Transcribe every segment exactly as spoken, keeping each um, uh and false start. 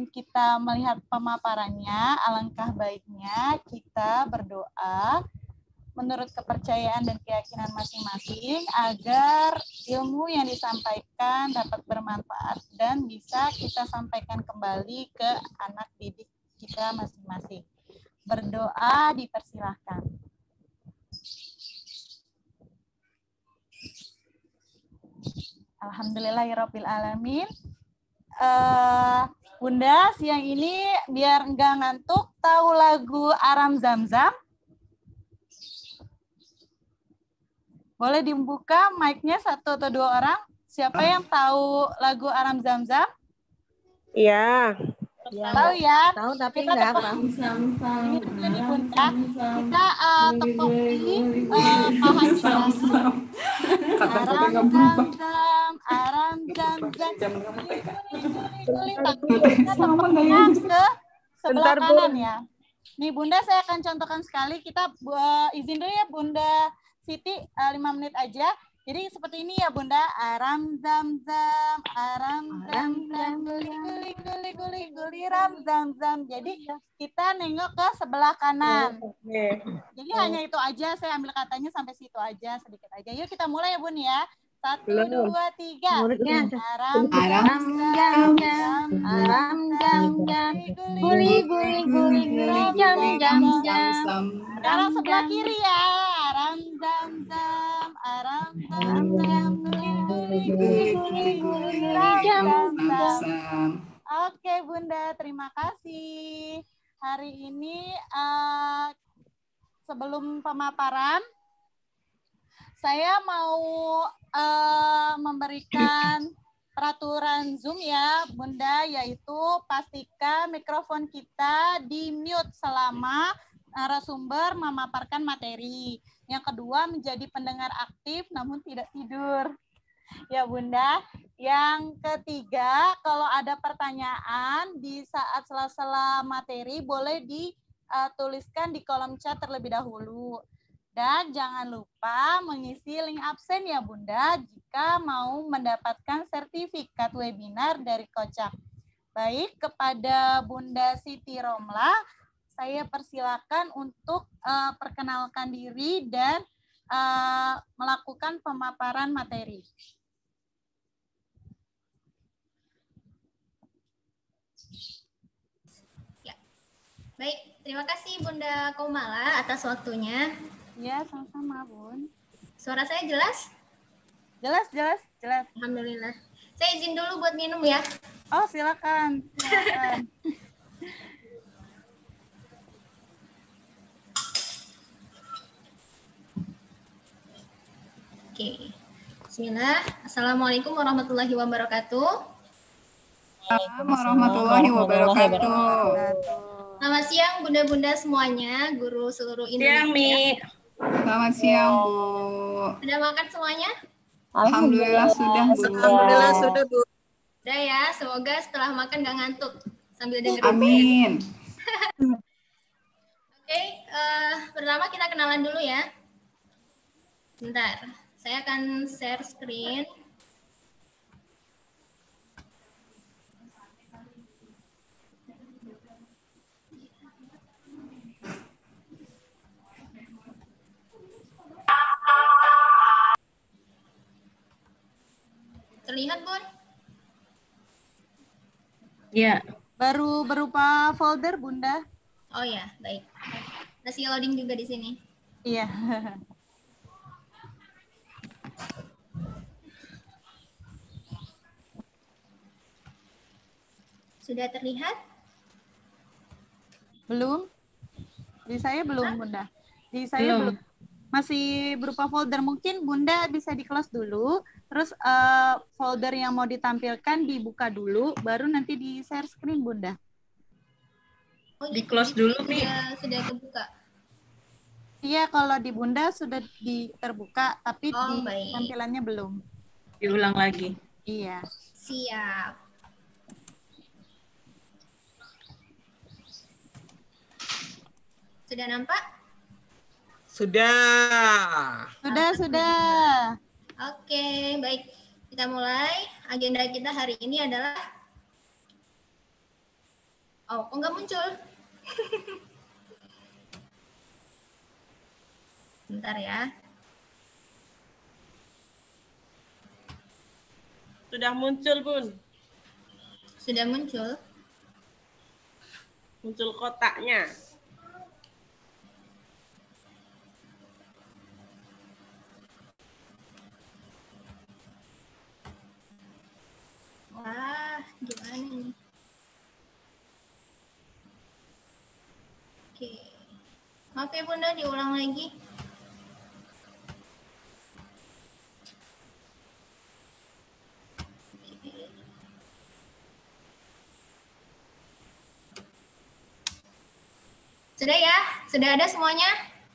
kita melihat pemaparannya, alangkah baiknya kita berdoa menurut kepercayaan dan keyakinan masing-masing agar ilmu yang disampaikan dapat bermanfaat dan bisa kita sampaikan kembali ke anak didik kita masing-masing. Berdoa dipersilahkan. Alhamdulillahirabbil alamin. Uh, Bunda, siang ini biar enggak ngantuk, tahu lagu Aram Zam-Zam? Boleh dibuka mic-nya satu atau dua orang? Siapa yang tahu lagu Aram Zam-Zam? Iya. Ya, tahu ya? Tahu tapi kita enggak apa? Ini dulu nih Bunda. Kita uh, tepuk di uh, pahanya. Aram Zam-Zam, Aram Zam-Zam. Kita tepuknya ke sebelah kanan ya. Nih Bunda, saya akan contohkan sekali. Kita uh, izin dulu ya Bunda Siti, uh, lima menit aja. Jadi seperti ini ya Bunda. Aram Zam-Zam, Aram Zam-Zam, guli guli guli guli guli ram Zam-Zam. Jadi kita nengok ke sebelah kanan. Jadi hanya itu aja. Saya ambil katanya sampai situ aja, sedikit aja. Yuk kita mulai ya Bun ya. Satu, dua, tiga. Aram Zam-Zam, Aram Zam-Zam, guli guli guli guli jam jam jam. Sekarang sebelah kiri ya. Aram Zam-Zam, Aram Zam-Zam, guli guli guli guli jam jam. Oke Bunda, terima kasih. Hari ini uh, sebelum pemaparan, saya mau uh, memberikan peraturan Zoom ya Bunda, yaitu pastikan mikrofon kita di mute selama narasumber memaparkan materi. Yang kedua, menjadi pendengar aktif namun tidak tidur. Ya Bunda. Yang ketiga, kalau ada pertanyaan di saat sela-sela materi boleh dituliskan di kolom chat terlebih dahulu. Dan jangan lupa mengisi link absen ya Bunda jika mau mendapatkan sertifikat webinar dari Kocak. Baik, kepada Bunda Siti Romla, saya persilakan untuk uh, perkenalkan diri dan uh, melakukan pemaparan materi. Ya. Baik, terima kasih Bunda Komala atas waktunya. Ya, sama-sama, Bun. Suara saya jelas? Jelas, jelas, jelas. Alhamdulillah. Saya izin dulu buat minum ya. Oh, silakan. Silakan. Oke. Bismillah. Assalamualaikum warahmatullahi wabarakatuh. Assalamualaikum warahmatullahi wabarakatuh. Selamat siang Bunda-Bunda semuanya, guru seluruh Indonesia. Siang, Mi. Selamat siang, Bu. Sudah makan semuanya? Alhamdulillah sudah, Bu. Alhamdulillah sudah, Bu. Sudah ya, semoga setelah makan gak ngantuk sambil dengerin. Amin. Oke, uh, pertama kita kenalan dulu ya. Bentar, saya akan share screen. Terlihat, Bun? Ya. Baru berupa folder, Bunda. Oh ya, baik. Masih loading juga di sini. Iya. Sudah terlihat? Belum. Di saya belum, Hah? Bunda. Di saya belum. belum. Masih berupa folder. Mungkin Bunda bisa di close dulu. Terus uh, folder yang mau ditampilkan dibuka dulu. Baru nanti di share screen, Bunda. Oh, di close dulu, Mi. Sudah, sudah terbuka. Iya, kalau di Bunda sudah di terbuka. Tapi oh, di baik. tampilannya belum. Diulang lagi. Iya. Siap. Sudah nampak? Sudah. Sudah, sudah. Oke, baik. Kita mulai. Agenda kita hari ini adalah Oh, kok nggak muncul? Bentar ya. Sudah muncul, Bun. Sudah muncul. Muncul kotaknya. Wah, gimana nih? Oke. Maaf ya Bunda, diulang lagi. Sudah ya? Sudah ada semuanya?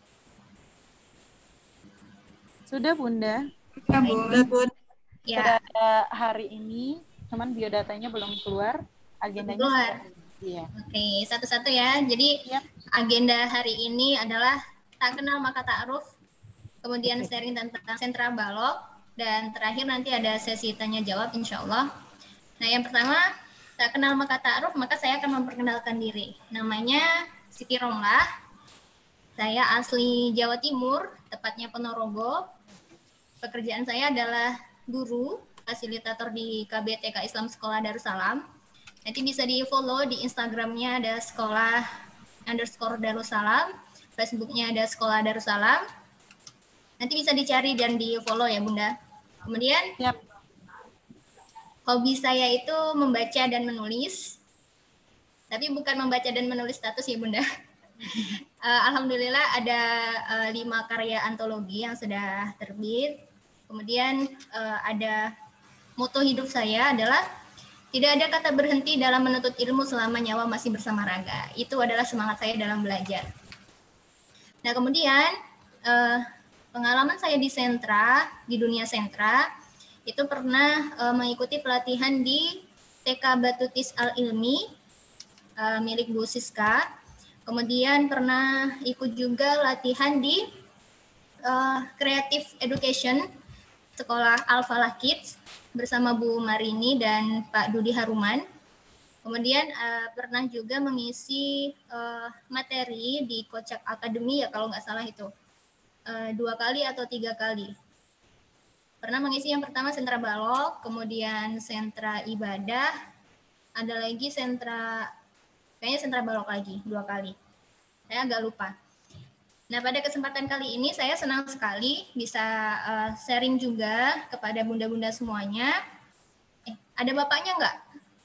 Sudah Bunda. Sudah, Bun. Sudah, Bun. Ya. Sudah ada hari ini, cuman biodatanya belum keluar. Agendanya Keluar. sudah. Iya. Oke, satu-satu ya. Jadi Yap. agenda hari ini adalah tak kenal maka ta'aruf, kemudian sharing tentang sentra balok, dan terakhir nanti ada sesi tanya jawab insya Allah. Nah yang pertama, tak kenal maka ta'aruf, maka saya akan memperkenalkan diri. Namanya Siti Romlah. Saya asli Jawa Timur, tepatnya Ponorogo. Pekerjaan saya adalah guru, fasilitator di K B T K Islam Sekolah Darussalam. Nanti bisa di follow di Instagramnya ada sekolah underscore Darussalam, Facebooknya ada sekolah Darussalam. Nanti bisa dicari dan di follow ya Bunda. Kemudian Yap. hobi saya itu membaca dan menulis. Tapi bukan membaca dan menulis status ya Bunda. uh, Alhamdulillah ada uh, lima karya antologi yang sudah terbit. Kemudian uh, ada moto hidup saya adalah tidak ada kata berhenti dalam menuntut ilmu selama nyawa masih bersama raga. Itu adalah semangat saya dalam belajar. Nah kemudian uh, pengalaman saya di sentra, di dunia sentra, itu pernah uh, mengikuti pelatihan di T K Batutis Al-Ilmi, Uh, milik Bu Siska. Kemudian pernah ikut juga latihan di uh, Creative Education Sekolah Al-Falah Kids bersama Bu Marini dan Pak Dudi Haruman. Kemudian uh, pernah juga mengisi uh, materi di Kocak Academy ya kalau nggak salah itu uh, dua kali atau tiga kali. Pernah mengisi yang pertama sentra balok, kemudian sentra ibadah, ada lagi sentra kayaknya sentra balok lagi, dua kali. Saya agak lupa. Nah, pada kesempatan kali ini saya senang sekali bisa uh, sharing juga kepada bunda-bunda semuanya. Eh, ada bapaknya nggak?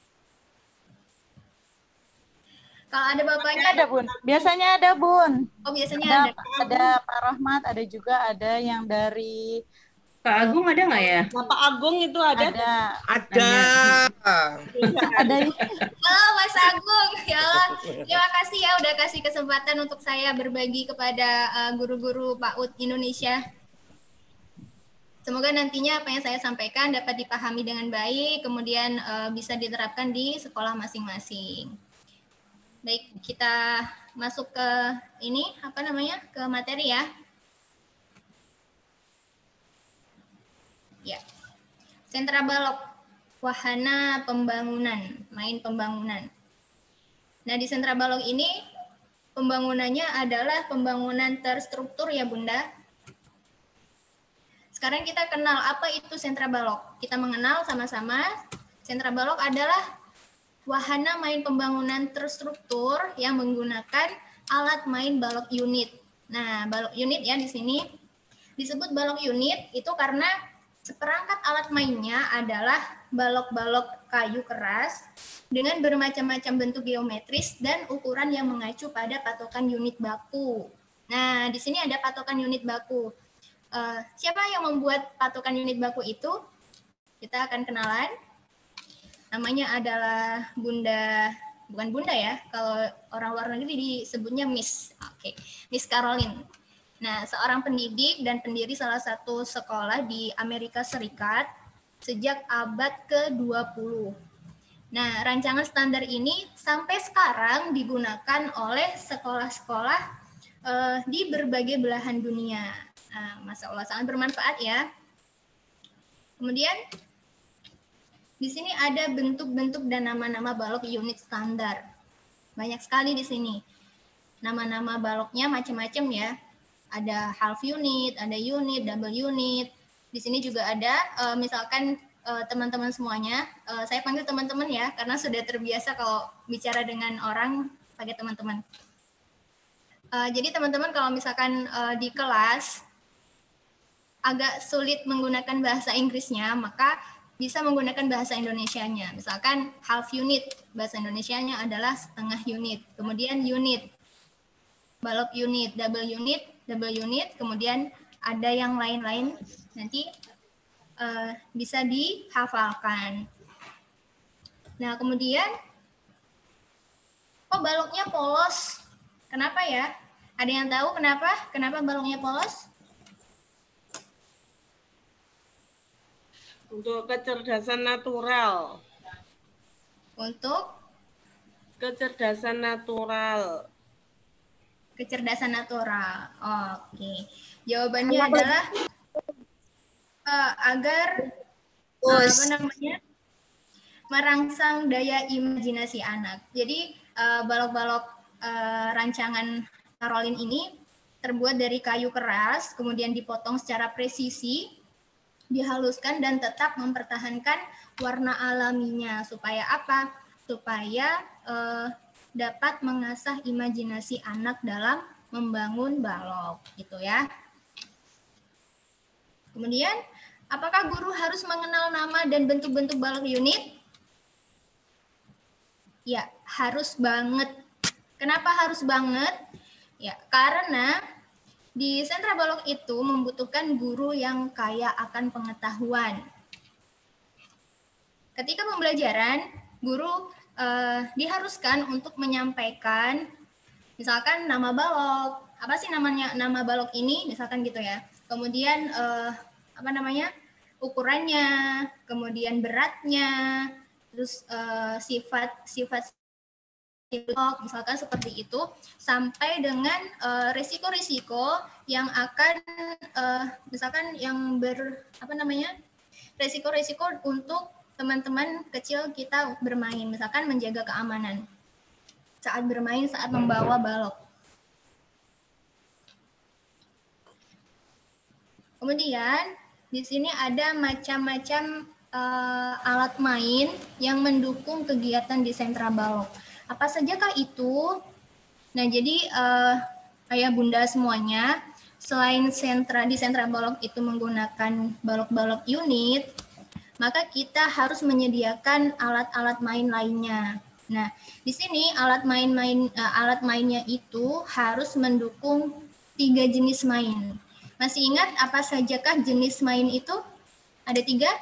Kalau ada bapaknya ada Bun. Biasanya ada Bun. Oh, biasanya ada. ada. Ada Pak Rahmat, ada juga ada yang dari Kak Agung ada nggak ya? Bapak Agung itu ada? Ada. Ada. Ada. Halo Mas Agung, ya Allah. Terima kasih ya udah kasih kesempatan untuk saya berbagi kepada uh, guru-guru PAUD Indonesia. Semoga nantinya apa yang saya sampaikan dapat dipahami dengan baik, kemudian uh, bisa diterapkan di sekolah masing-masing. Baik, kita masuk ke ini apa namanya ke materi ya. Ya, sentra balok, wahana pembangunan, main pembangunan. Nah, di sentra balok ini pembangunannya adalah pembangunan terstruktur ya Bunda. Sekarang kita kenal apa itu sentra balok. Kita mengenal sama-sama, sentra balok adalah wahana main pembangunan terstruktur yang menggunakan alat main balok unit. Nah, balok unit ya di sini disebut balok unit itu karena seperangkat alat mainnya adalah balok-balok kayu keras dengan bermacam-macam bentuk geometris dan ukuran yang mengacu pada patokan unit baku. Nah, di sini ada patokan unit baku. Uh, siapa yang membuat patokan unit baku itu? Kita akan kenalan. Namanya adalah Bunda, bukan Bunda ya, kalau orang luar negeri disebutnya Miss. Oke, okay. Miss Caroline. Nah, seorang pendidik dan pendiri salah satu sekolah di Amerika Serikat sejak abad ke dua puluh. Nah, rancangan standar ini sampai sekarang digunakan oleh sekolah-sekolah uh, di berbagai belahan dunia. Nah, Masya Allah, sangat bermanfaat ya. Kemudian, di sini ada bentuk-bentuk dan nama-nama balok unit standar. Banyak sekali di sini. Nama-nama baloknya macam-macam ya. Ada half unit, ada unit, double unit. Di sini juga ada, uh, misalkan uh, teman-teman semuanya, uh, saya panggil teman-teman ya, karena sudah terbiasa kalau bicara dengan orang pakai teman-teman. Uh, jadi teman-teman kalau misalkan uh, di kelas agak sulit menggunakan bahasa Inggrisnya, maka bisa menggunakan bahasa Indonesianya. Misalkan half unit, bahasa Indonesianya adalah setengah unit. Kemudian unit, balok unit, double unit, double unit, kemudian ada yang lain-lain, nanti uh, bisa dihafalkan. Nah, kemudian, kok baloknya polos? Kenapa ya? Ada yang tahu kenapa? Kenapa baloknya polos? Untuk kecerdasan natural. Untuk Kecerdasan natural. kecerdasan natural. Oke. Jawabannya adalah uh, agar uh, apa namanya? merangsang daya imajinasi anak. Jadi uh, balok-balok uh, rancangan Caroline ini terbuat dari kayu keras, kemudian dipotong secara presisi, dihaluskan dan tetap mempertahankan warna alaminya. Supaya apa? Supaya uh, dapat mengasah imajinasi anak dalam membangun balok, gitu ya. Kemudian, apakah guru harus mengenal nama dan bentuk-bentuk balok unit? Ya, harus banget. Kenapa harus banget? Ya, karena di sentra balok itu membutuhkan guru yang kaya akan pengetahuan. Ketika pembelajaran, guru Uh, diharuskan untuk menyampaikan misalkan nama balok, apa sih namanya nama balok ini, misalkan gitu ya. Kemudian uh, apa namanya ukurannya, kemudian beratnya, terus uh, sifat sifat balok, misalkan seperti itu, sampai dengan uh, risiko-risiko yang akan uh, misalkan yang ber apa namanya risiko-risiko untuk teman-teman kecil kita bermain, misalkan menjaga keamanan saat bermain, saat membawa balok. Kemudian di sini ada macam-macam uh, alat main yang mendukung kegiatan di sentra balok. Apa sajakah itu? Nah, jadi uh, ayah bunda semuanya, selain sentra di sentra balok itu menggunakan balok-balok unit, maka kita harus menyediakan alat-alat main lainnya. Nah, di sini alat main-main uh, alat mainnya itu harus mendukung tiga jenis main. Masih ingat apa sajakah jenis main itu? Ada tiga?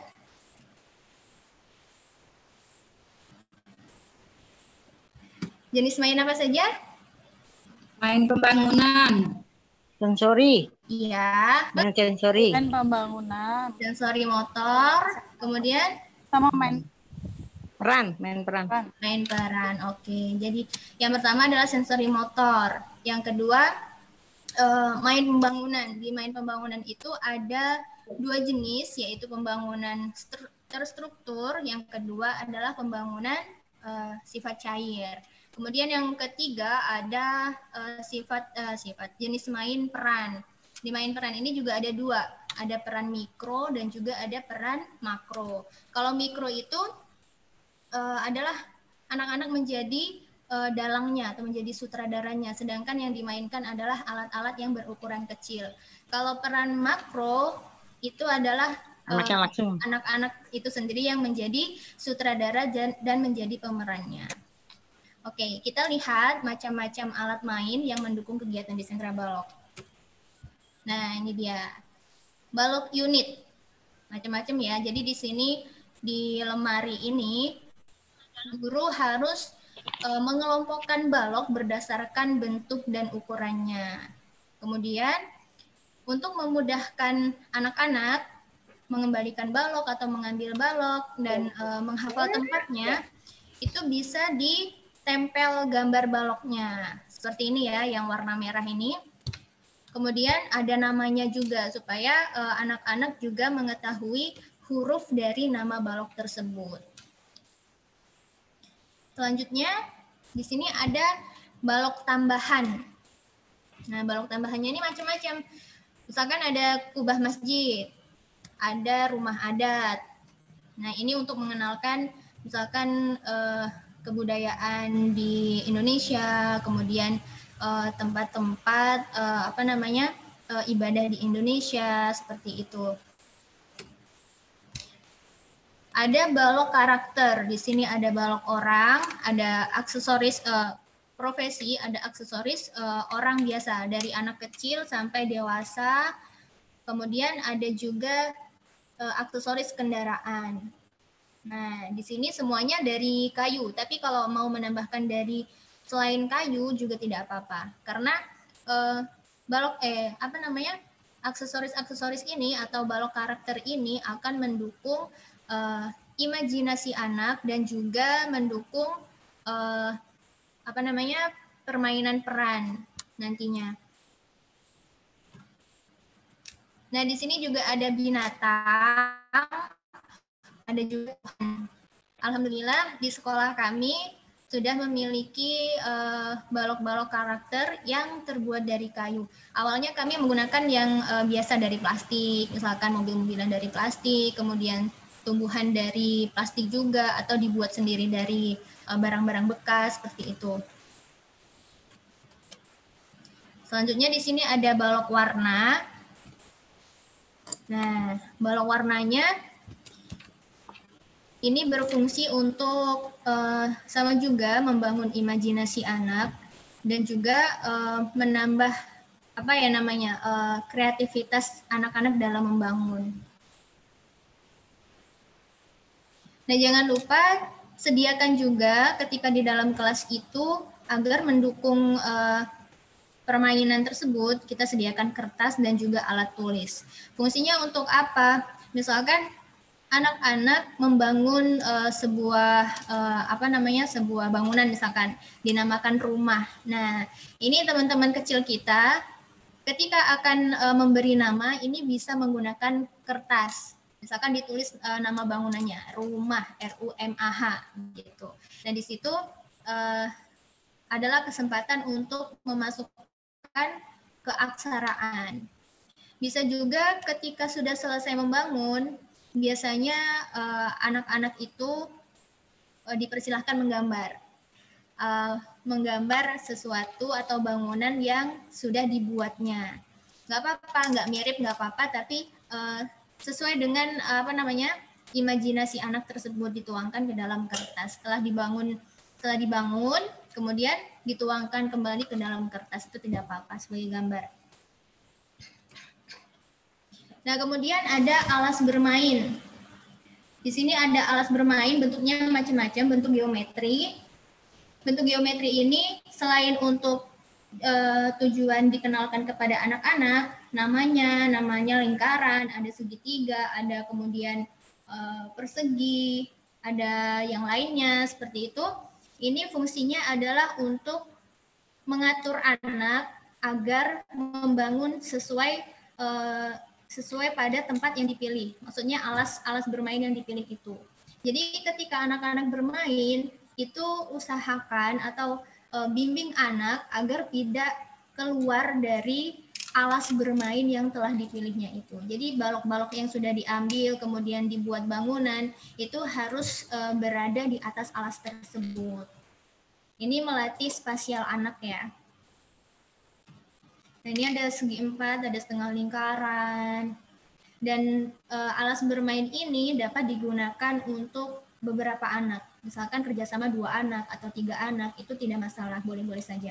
Jenis main apa saja? Main pembangunan. Sensori. Iya. Main sensori. Main pembangunan. Sensori motor. Kemudian? Sama main peran. Main peran. Main peran. Oke. Jadi yang pertama adalah sensori motor. Yang kedua uh, main pembangunan. Di main pembangunan itu ada dua jenis, yaitu pembangunan terstruktur. Yang kedua adalah pembangunan uh, sifat cair. Kemudian yang ketiga ada uh, sifat uh, sifat jenis main peran. Di main peran ini juga ada dua, ada peran mikro dan juga ada peran makro. Kalau mikro itu uh, adalah anak-anak menjadi uh, dalangnya atau menjadi sutradaranya, sedangkan yang dimainkan adalah alat-alat yang berukuran kecil. Kalau peran makro itu adalah anak-anak uh, itu sendiri yang menjadi sutradara dan, dan menjadi pemerannya. Oke, kita lihat macam-macam alat main yang mendukung kegiatan di sentra balok. Nah, ini dia. Balok unit. Macam-macam ya. Jadi di sini di lemari ini guru harus e, mengelompokkan balok berdasarkan bentuk dan ukurannya. Kemudian untuk memudahkan anak-anak mengembalikan balok atau mengambil balok dan e, menghafal tempatnya, itu bisa di tempel gambar baloknya. Seperti ini ya, yang warna merah ini. Kemudian ada namanya juga, supaya anak-anak uh, juga mengetahui huruf dari nama balok tersebut. Selanjutnya, Di sini ada balok tambahan. Nah, balok tambahannya ini macam-macam. Misalkan ada kubah masjid, ada rumah adat. Nah, ini untuk mengenalkan misalkan eh, kebudayaan di Indonesia, kemudian eh, tempat-tempat eh, apa namanya eh, ibadah di Indonesia seperti itu. Ada balok karakter. Di sini ada balok orang, ada aksesoris eh, profesi, ada aksesoris eh, orang biasa dari anak kecil sampai dewasa. Kemudian ada juga eh, aksesoris kendaraan. Nah, di sini semuanya dari kayu, tapi kalau mau menambahkan dari selain kayu juga tidak apa-apa. Karena eh, balok eh apa namanya? aksesoris-aksesoris ini atau balok karakter ini akan mendukung eh, imajinasi anak dan juga mendukung eh, apa namanya? permainan peran nantinya. Nah, di sini juga ada binatang, ada juga. Alhamdulillah di sekolah kami sudah memiliki uh, balok-balok karakter yang terbuat dari kayu. Awalnya kami menggunakan yang uh, biasa dari plastik, misalkan mobil-mobilan dari plastik, kemudian tumbuhan dari plastik juga, atau dibuat sendiri dari uh, barang-barang bekas seperti itu. Selanjutnya di sini ada balok warna. Nah, balok warnanya ini berfungsi untuk uh, sama juga membangun imajinasi anak dan juga uh, menambah apa ya namanya uh, kreativitas anak-anak dalam membangun. Nah, jangan lupa sediakan juga ketika di dalam kelas itu agar mendukung uh, permainan tersebut, kita sediakan kertas dan juga alat tulis. Fungsinya untuk apa? Misalkan anak-anak membangun uh, sebuah uh, apa namanya sebuah bangunan, misalkan dinamakan rumah. Nah, ini teman-teman kecil kita ketika akan uh, memberi nama ini bisa menggunakan kertas. Misalkan ditulis uh, nama bangunannya rumah, R U M A H gitu. Dan di situ uh, adalah kesempatan untuk memasukkan keaksaraan. Bisa juga ketika sudah selesai membangun, biasanya uh, anak-anak itu uh, dipersilahkan menggambar. Uh, menggambar sesuatu atau bangunan yang sudah dibuatnya. Nggak apa-apa, nggak mirip, nggak apa-apa, tapi uh, sesuai dengan uh, apa namanya imajinasi anak tersebut dituangkan ke dalam kertas. Setelah dibangun, setelah dibangun, kemudian dituangkan kembali ke dalam kertas, itu tidak apa-apa sebagai gambar. Nah, kemudian ada alas bermain. Di sini ada alas bermain, bentuknya macam-macam, bentuk geometri. Bentuk geometri ini selain untuk uh, tujuan dikenalkan kepada anak-anak, namanya, namanya lingkaran, ada segitiga, ada kemudian uh, persegi, ada yang lainnya seperti itu. Ini fungsinya adalah untuk mengatur anak agar membangun sesuai uh, sesuai pada tempat yang dipilih. Maksudnya alas alas bermain yang dipilih itu. Jadi ketika anak-anak bermain itu usahakan atau uh, bimbing anak agar tidak keluar dari alas bermain yang telah dipilihnya itu. Jadi balok-balok yang sudah diambil kemudian dibuat bangunan itu harus uh, berada di atas alas tersebut. Ini melatih spasial anak ya. Nah, ini ada segi empat, ada setengah lingkaran. Dan uh, alas bermain ini dapat digunakan untuk beberapa anak. Misalkan kerjasama dua anak atau tiga anak, itu tidak masalah, boleh-boleh saja.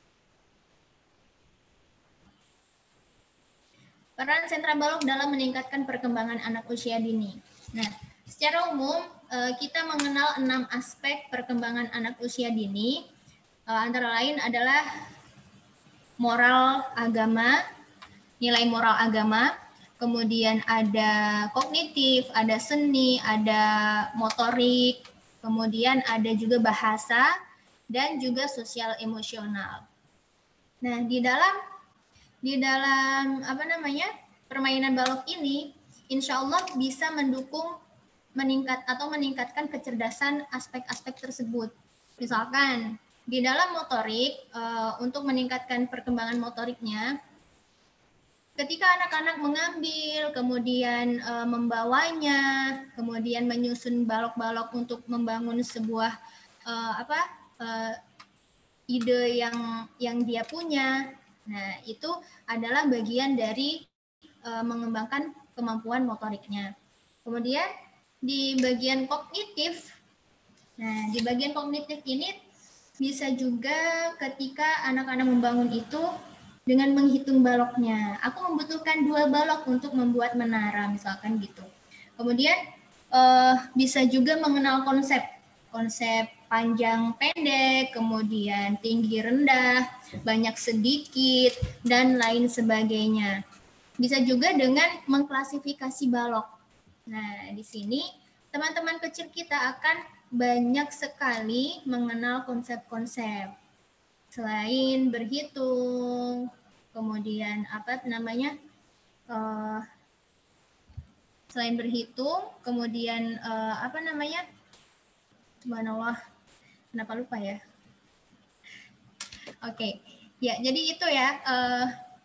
Peran sentra balok dalam meningkatkan perkembangan anak usia dini. Nah, secara umum kita mengenal enam aspek perkembangan anak usia dini, antara lain adalah moral agama, nilai moral agama, kemudian ada kognitif, ada seni, ada motorik, kemudian ada juga bahasa, dan juga sosial emosional. Nah, di dalam di dalam apa namanya permainan balok ini, insya Allah bisa mendukung meningkat atau meningkatkan kecerdasan aspek-aspek tersebut. Misalkan di dalam motorik, uh, untuk meningkatkan perkembangan motoriknya, ketika anak-anak mengambil, kemudian uh, membawanya, kemudian menyusun balok-balok untuk membangun sebuah uh, apa uh, ide yang yang dia punya. Nah, itu adalah bagian dari uh, mengembangkan kemampuan motoriknya. Kemudian di bagian kognitif, nah di bagian kognitif ini bisa juga ketika anak-anak membangun itu dengan menghitung baloknya. Aku membutuhkan dua balok untuk membuat menara, misalkan gitu. Kemudian uh, bisa juga mengenal konsep, konsep panjang pendek, kemudian tinggi rendah, banyak sedikit, dan lain sebagainya. Bisa juga dengan mengklasifikasi balok. Nah, di sini teman-teman kecil kita akan banyak sekali mengenal konsep-konsep. Selain berhitung, kemudian apa namanya? Uh, selain berhitung, kemudian uh, apa namanya? Subhanallah, kenapa lupa ya? Oke, okay. Ya jadi itu ya uh,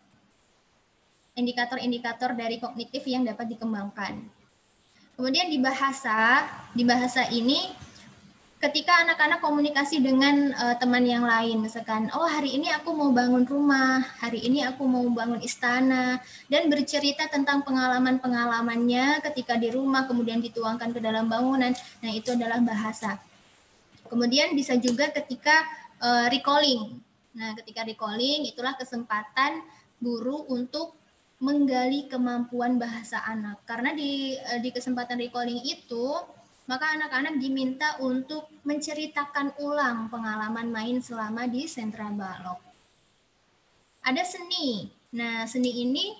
indikator-indikator dari kognitif yang dapat dikembangkan. Kemudian di bahasa, di bahasa ini ketika anak-anak komunikasi dengan uh, teman yang lain, misalkan, oh hari ini aku mau bangun rumah, hari ini aku mau bangun istana, dan bercerita tentang pengalaman-pengalamannya ketika di rumah, kemudian dituangkan ke dalam bangunan, nah itu adalah bahasa. Kemudian bisa juga ketika uh, recalling. Nah ketika recalling, itulah kesempatan guru untuk menggali kemampuan bahasa anak. Karena di, uh, di kesempatan recalling itu, maka anak-anak diminta untuk menceritakan ulang pengalaman main selama di sentra balok. Ada seni. Nah, seni ini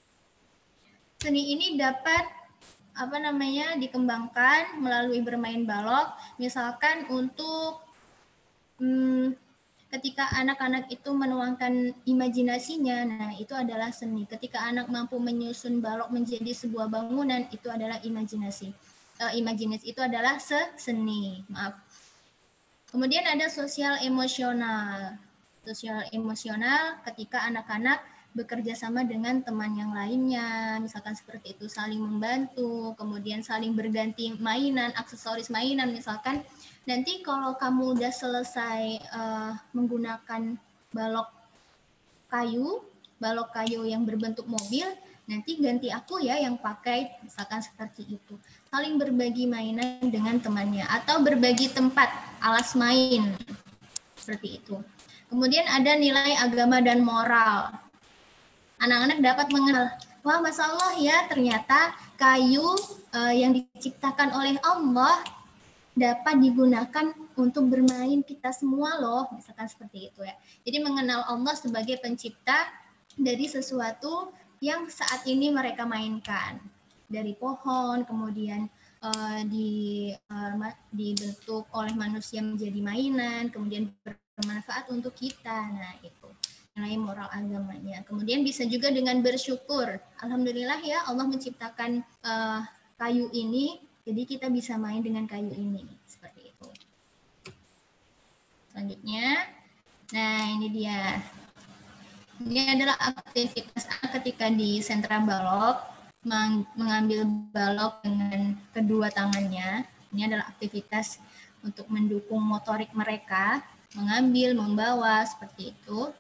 seni ini dapat apa namanya dikembangkan melalui bermain balok. Misalkan untuk hmm, ketika anak-anak itu menuangkan imajinasinya, nah itu adalah seni. Ketika anak mampu menyusun balok menjadi sebuah bangunan, itu adalah imajinasi. Uh, imajinasi itu adalah seni, maaf. Kemudian ada sosial emosional. Sosial emosional ketika anak-anak bekerja sama dengan teman yang lainnya, misalkan seperti itu, saling membantu, kemudian saling berganti mainan, aksesoris mainan, misalkan nanti kalau kamu udah selesai uh, menggunakan balok kayu, balok kayu yang berbentuk mobil, nanti ganti aku ya yang pakai, misalkan seperti itu. Saling berbagi mainan dengan temannya atau berbagi tempat alas main seperti itu. Kemudian ada nilai agama dan moral. Anak-anak dapat mengenal, wah Masya Allah ya ternyata kayu uh, yang diciptakan oleh Allah dapat digunakan untuk bermain kita semua loh, misalkan seperti itu ya. Jadi mengenal Allah sebagai pencipta dari sesuatu yang saat ini mereka mainkan. Dari pohon, kemudian uh, di, uh, dibentuk oleh manusia menjadi mainan, kemudian bermanfaat untuk kita. Nah itu nilai moral agamanya. Kemudian bisa juga dengan bersyukur. Alhamdulillah ya Allah menciptakan uh, kayu ini, jadi kita bisa main dengan kayu ini. Seperti itu. Selanjutnya, nah ini dia. Ini adalah aktivitas ketika di sentra balok, mengambil balok dengan kedua tangannya. Ini adalah aktivitas untuk mendukung motorik mereka, mengambil, membawa, seperti itu.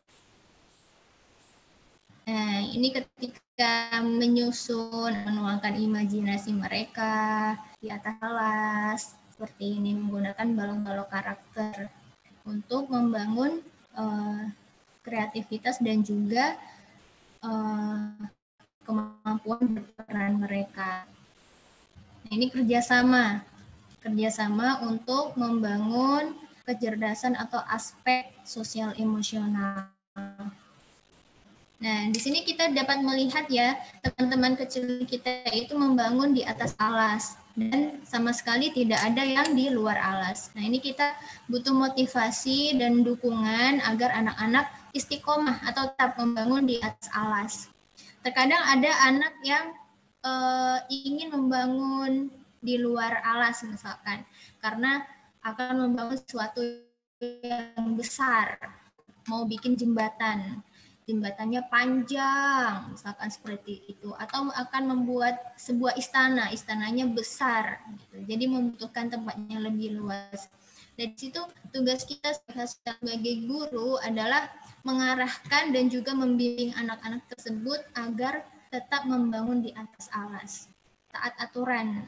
Nah, ini ketika menyusun, menuangkan imajinasi mereka di atas alas, seperti ini, menggunakan balok-balok karakter untuk membangun uh, kreativitas dan juga uh, kemampuan berperan mereka. Nah, ini kerjasama, kerjasama untuk membangun kecerdasan atau aspek sosial emosional. Nah, di sini kita dapat melihat ya, teman-teman kecil kita itu membangun di atas alas dan sama sekali tidak ada yang di luar alas. Nah, ini kita butuh motivasi dan dukungan agar anak-anak istiqomah atau tetap membangun di atas alas. Terkadang ada anak yang uh, ingin membangun di luar alas misalkan, karena akan membangun sesuatu yang besar, mau bikin jembatan, jembatannya panjang, misalkan seperti itu, atau akan membuat sebuah istana, istananya besar, gitu. Jadi membutuhkan tempatnya lebih luas. Dari situ tugas kita sebagai guru adalah mengarahkan dan juga membimbing anak-anak tersebut agar tetap membangun di atas alas, taat aturan.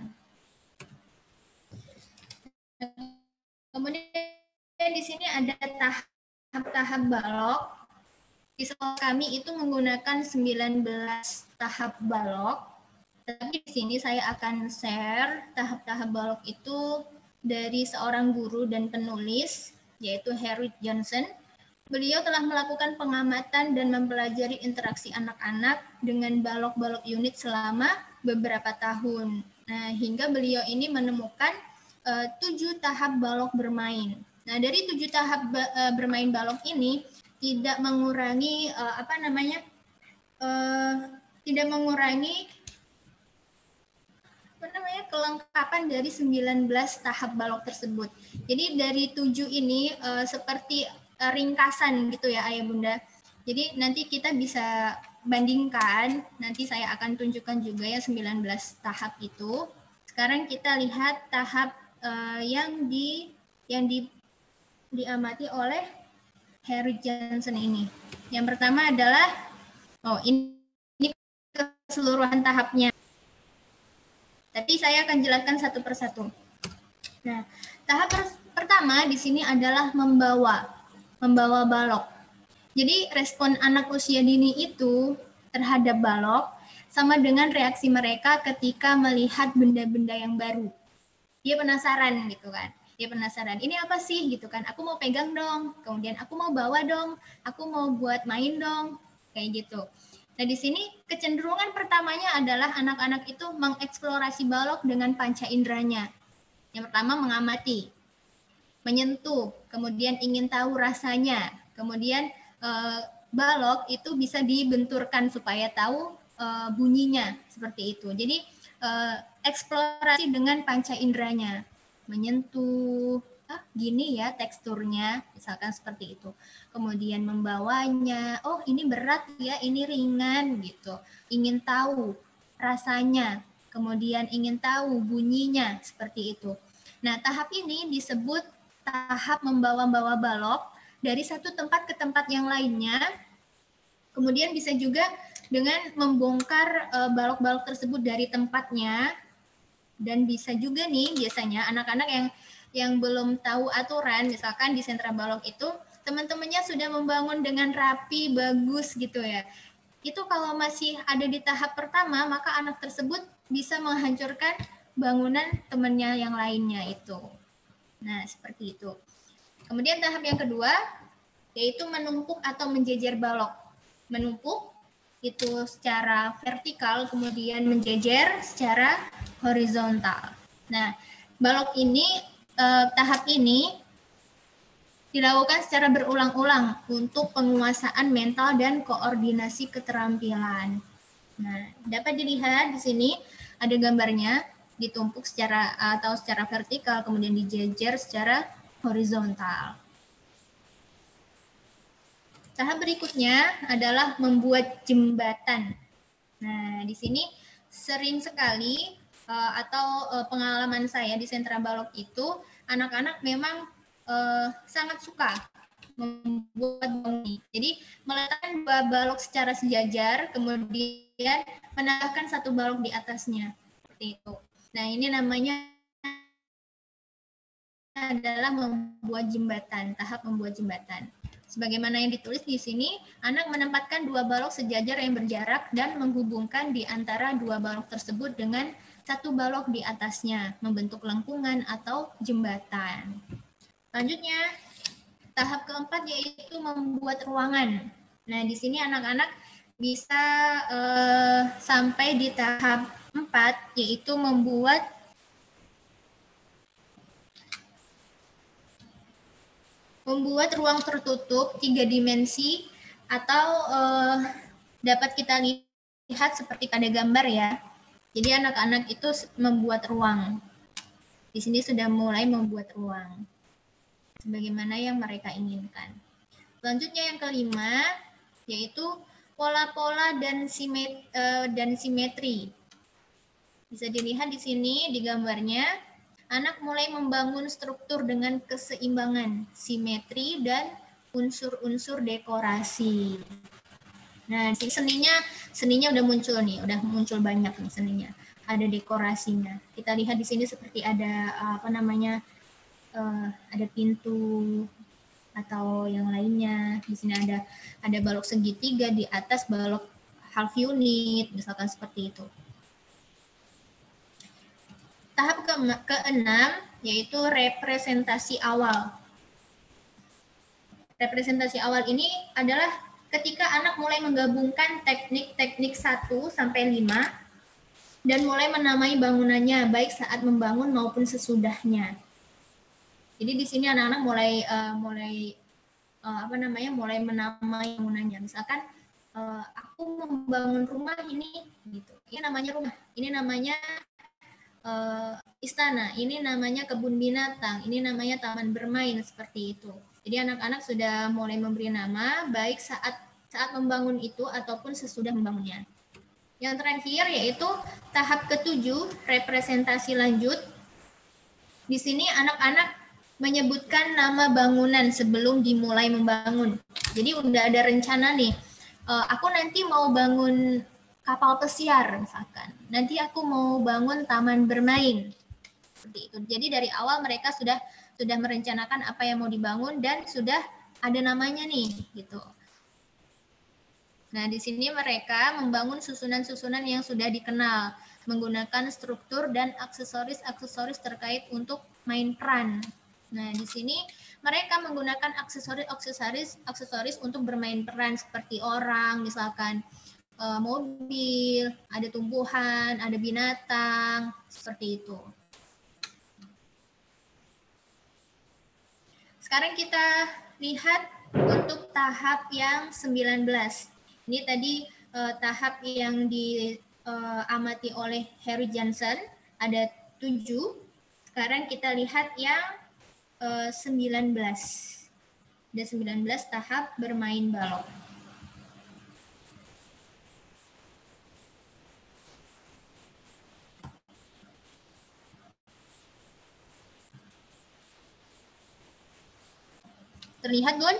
Kemudian di sini ada tahap-tahap balok. Di sekolah kami itu menggunakan sembilan belas tahap balok. Tapi di sini saya akan share tahap-tahap balok itu dari seorang guru dan penulis, yaitu Harriet Johnson. Beliau telah melakukan pengamatan dan mempelajari interaksi anak-anak dengan balok-balok unit selama beberapa tahun. Nah, hingga beliau ini menemukan uh, tujuh tahap balok bermain. Nah, dari tujuh tahap uh, bermain balok ini tidak mengurangi uh, apa namanya uh, tidak mengurangi apa namanya kelengkapan dari sembilan belas tahap balok tersebut. Jadi dari tujuh ini uh, seperti uh, ringkasan gitu ya Ayah Bunda. Jadi nanti kita bisa bandingkan, nanti saya akan tunjukkan juga ya sembilan belas tahap itu. Sekarang kita lihat tahap uh, yang di yang di diamati oleh Harriet Johnson ini. Yang pertama adalah oh ini, ini keseluruhan tahapnya. Tapi saya akan jelaskan satu persatu. Nah, tahap per pertama di sini adalah membawa, membawa balok. Jadi respon anak usia dini itu terhadap balok sama dengan reaksi mereka ketika melihat benda-benda yang baru. Dia penasaran gitu kan. Dia penasaran, ini apa sih gitu kan. Aku mau pegang dong, kemudian aku mau bawa dong, aku mau buat main dong, kayak gitu. Nah, di sini kecenderungan pertamanya adalah anak-anak itu mengeksplorasi balok dengan panca inderanya. Yang pertama mengamati, menyentuh, kemudian ingin tahu rasanya, kemudian e, balok itu bisa dibenturkan supaya tahu e, bunyinya, seperti itu. Jadi e, eksplorasi dengan panca inderanya, menyentuh, ah gini ya teksturnya, misalkan seperti itu. Kemudian membawanya, oh ini berat ya, ini ringan gitu. Ingin tahu rasanya, kemudian ingin tahu bunyinya, seperti itu. Nah, tahap ini disebut tahap membawa-bawa balok dari satu tempat ke tempat yang lainnya. Kemudian bisa juga dengan membongkar balok-balok tersebut dari tempatnya. Dan bisa juga nih biasanya anak-anak yang yang belum tahu aturan, misalkan di sentra balok itu teman-temannya sudah membangun dengan rapi, bagus gitu ya. Itu kalau masih ada di tahap pertama, maka anak tersebut bisa menghancurkan bangunan temannya yang lainnya itu. Nah, seperti itu. Kemudian tahap yang kedua, yaitu menumpuk atau menjejer balok. Menumpuk itu secara vertikal, kemudian menjejer secara horizontal. Nah, balok ini, eh, tahap ini dilakukan secara berulang-ulang untuk penguasaan mental dan koordinasi keterampilan. Nah, dapat dilihat di sini ada gambarnya, ditumpuk secara atau secara vertikal, kemudian dijejer secara horizontal. Tahap berikutnya adalah membuat jembatan. Nah, di sini sering sekali uh, atau uh, pengalaman saya di sentra balok itu, anak-anak memang uh, sangat suka membuat bangunan. Jadi meletakkan dua balok secara sejajar, kemudian menambahkan satu balok di atasnya, seperti itu. Nah, ini namanya adalah membuat jembatan, tahap membuat jembatan. Sebagaimana yang ditulis di sini, anak menempatkan dua balok sejajar yang berjarak dan menghubungkan di antara dua balok tersebut dengan satu balok di atasnya, membentuk lengkungan atau jembatan. Selanjutnya, tahap keempat yaitu membuat ruangan. Nah, di sini anak-anak bisa eh, sampai di tahap empat, yaitu membuat membuat ruang tertutup tiga dimensi atau eh, dapat kita lihat seperti pada gambar ya. Jadi anak-anak itu membuat ruang. Di sini sudah mulai membuat ruang. sebagaimana yang mereka inginkan. Selanjutnya yang kelima yaitu pola-pola dan simet, uh, dan simetri. Bisa dilihat di sini di gambarnya, anak mulai membangun struktur dengan keseimbangan, simetri, dan unsur-unsur dekorasi. Nah, seninya seninya udah muncul nih, udah muncul banyak nih seninya. Ada dekorasinya. Kita lihat di sini seperti ada apa namanya, uh, ada pintu atau yang lainnya. Di sini ada ada balok segitiga, di atas balok half unit, misalkan seperti itu. Tahap ke keenam yaitu representasi awal. Representasi awal ini adalah ketika anak mulai menggabungkan teknik-teknik satu sampai lima dan mulai menamai bangunannya baik saat membangun maupun sesudahnya. Jadi di sini anak-anak mulai uh, mulai uh, apa namanya mulai menamai bangunannya. Misalkan uh, aku membangun rumah ini gitu. Ini namanya rumah. Ini namanya Uh, istana, ini namanya kebun binatang, ini namanya taman bermain, seperti itu. Jadi anak-anak sudah mulai memberi nama baik saat saat membangun itu ataupun sesudah membangunnya. Yang terakhir yaitu tahap ketujuh, representasi lanjut. Di sini anak-anak menyebutkan nama bangunan sebelum dimulai membangun. Jadi udah ada rencana nih, uh, aku nanti mau bangun kapal pesiar misalkan. Nanti aku mau bangun taman bermain. Seperti itu. Jadi dari awal mereka sudah sudah merencanakan apa yang mau dibangun dan sudah ada namanya nih gitu. Nah, di sini mereka membangun susunan-susunan yang sudah dikenal, menggunakan struktur dan aksesoris-aksesoris terkait untuk main peran. Nah, di sini mereka menggunakan aksesoris-aksesoris aksesoris untuk bermain peran seperti orang misalkan, Uh, mobil, ada tumbuhan, ada binatang, seperti itu. Sekarang kita lihat untuk tahap yang sembilan belas. Ini tadi uh, tahap yang diamati uh, oleh Harry Johnson, ada tujuh. Sekarang kita lihat yang uh, sembilan belas. Ada sembilan belas tahap bermain balok. Terlihat, Bun?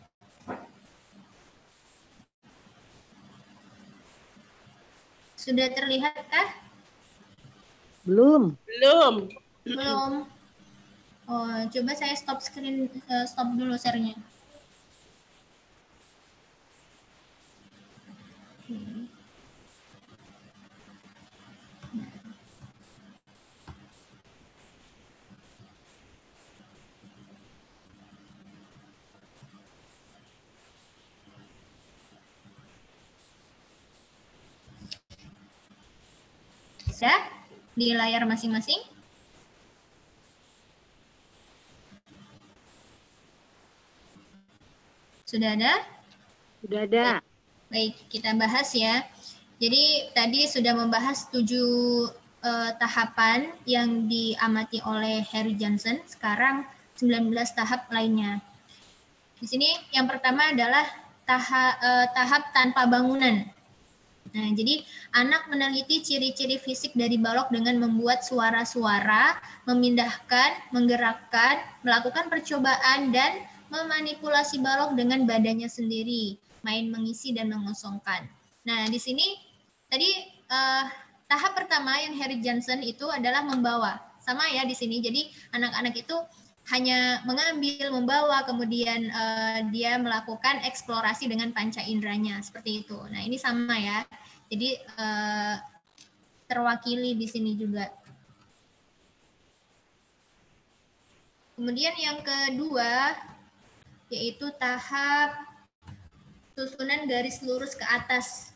Sudah terlihatkah? Belum. Belum. Belum. Oh, coba saya stop screen, uh, stop dulu share-nya. Okay. Bisa di layar masing-masing? Sudah ada? Sudah ada. Baik, kita bahas ya. Jadi tadi sudah membahas tujuh uh, tahapan yang diamati oleh Harry Johnson. Sekarang sembilan belas tahap lainnya. Di sini yang pertama adalah tahap, uh, tahap tanpa bangunan. Nah, jadi anak meneliti ciri-ciri fisik dari balok dengan membuat suara-suara, memindahkan, menggerakkan, melakukan percobaan, dan memanipulasi balok dengan badannya sendiri, main mengisi dan mengosongkan. Nah, di sini tadi eh, tahap pertama yang Harry Johnson itu adalah membawa. Sama ya di sini. Jadi anak-anak itu hanya mengambil, membawa, kemudian uh, dia melakukan eksplorasi dengan panca inderanya seperti itu. Nah, ini sama ya. Jadi uh, terwakili di sini juga. Kemudian yang kedua yaitu tahap susunan garis lurus ke atas.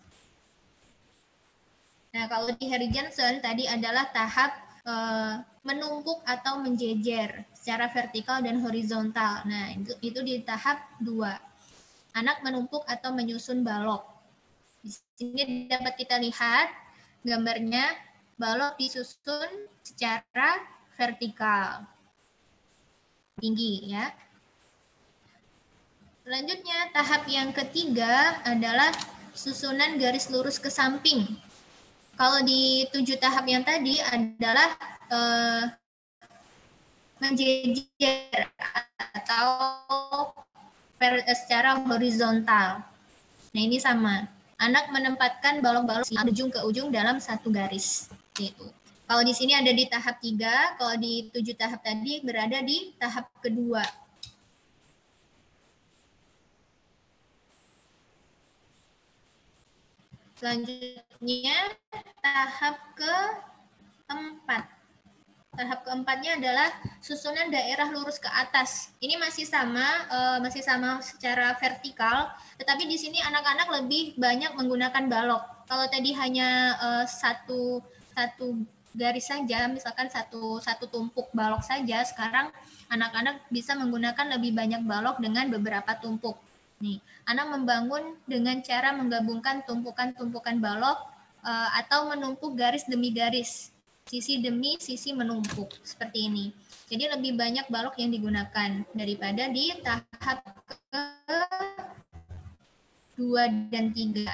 Nah, kalau di Harry Johnson tadi adalah tahap uh, menumpuk atau menjejer secara vertikal dan horizontal. Nah, itu, itu di tahap dua. Anak menumpuk atau menyusun balok. Di sini dapat kita lihat gambarnya, balok disusun secara vertikal. Tinggi ya. Selanjutnya, tahap yang ketiga adalah susunan garis lurus ke samping. Kalau di tujuh tahap yang tadi adalah eh, menjejer atau per, secara horizontal. Nah, ini sama. Anak menempatkan balok-balok ujung ke ujung dalam satu garis. Gitu. Kalau di sini ada di tahap tiga, kalau di tujuh tahap tadi berada di tahap kedua. Selanjutnya, tahap keempat. Tahap keempatnya adalah susunan daerah lurus ke atas. Ini masih sama, uh, masih sama secara vertikal, tetapi di sini anak-anak lebih banyak menggunakan balok. Kalau tadi hanya uh, satu satu garis saja, misalkan satu satu tumpuk balok saja, sekarang anak-anak bisa menggunakan lebih banyak balok dengan beberapa tumpuk. Nih, anak membangun dengan cara menggabungkan tumpukan-tumpukan balok uh, atau menumpuk garis demi garis. Sisi demi sisi menumpuk seperti ini. Jadi lebih banyak balok yang digunakan daripada di tahap ke dua dan tiga.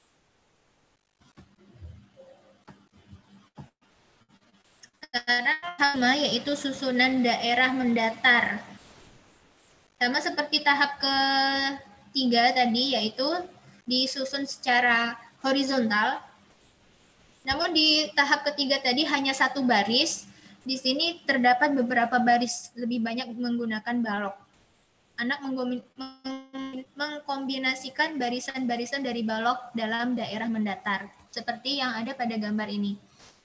Sekarang sama yaitu susunan daerah mendatar. Sama seperti tahap ketiga tadi yaitu disusun secara horizontal. Namun di tahap ketiga tadi hanya satu baris, di sini terdapat beberapa baris, lebih banyak menggunakan balok. Anak mengkombinasikan barisan-barisan dari balok dalam daerah mendatar, seperti yang ada pada gambar ini.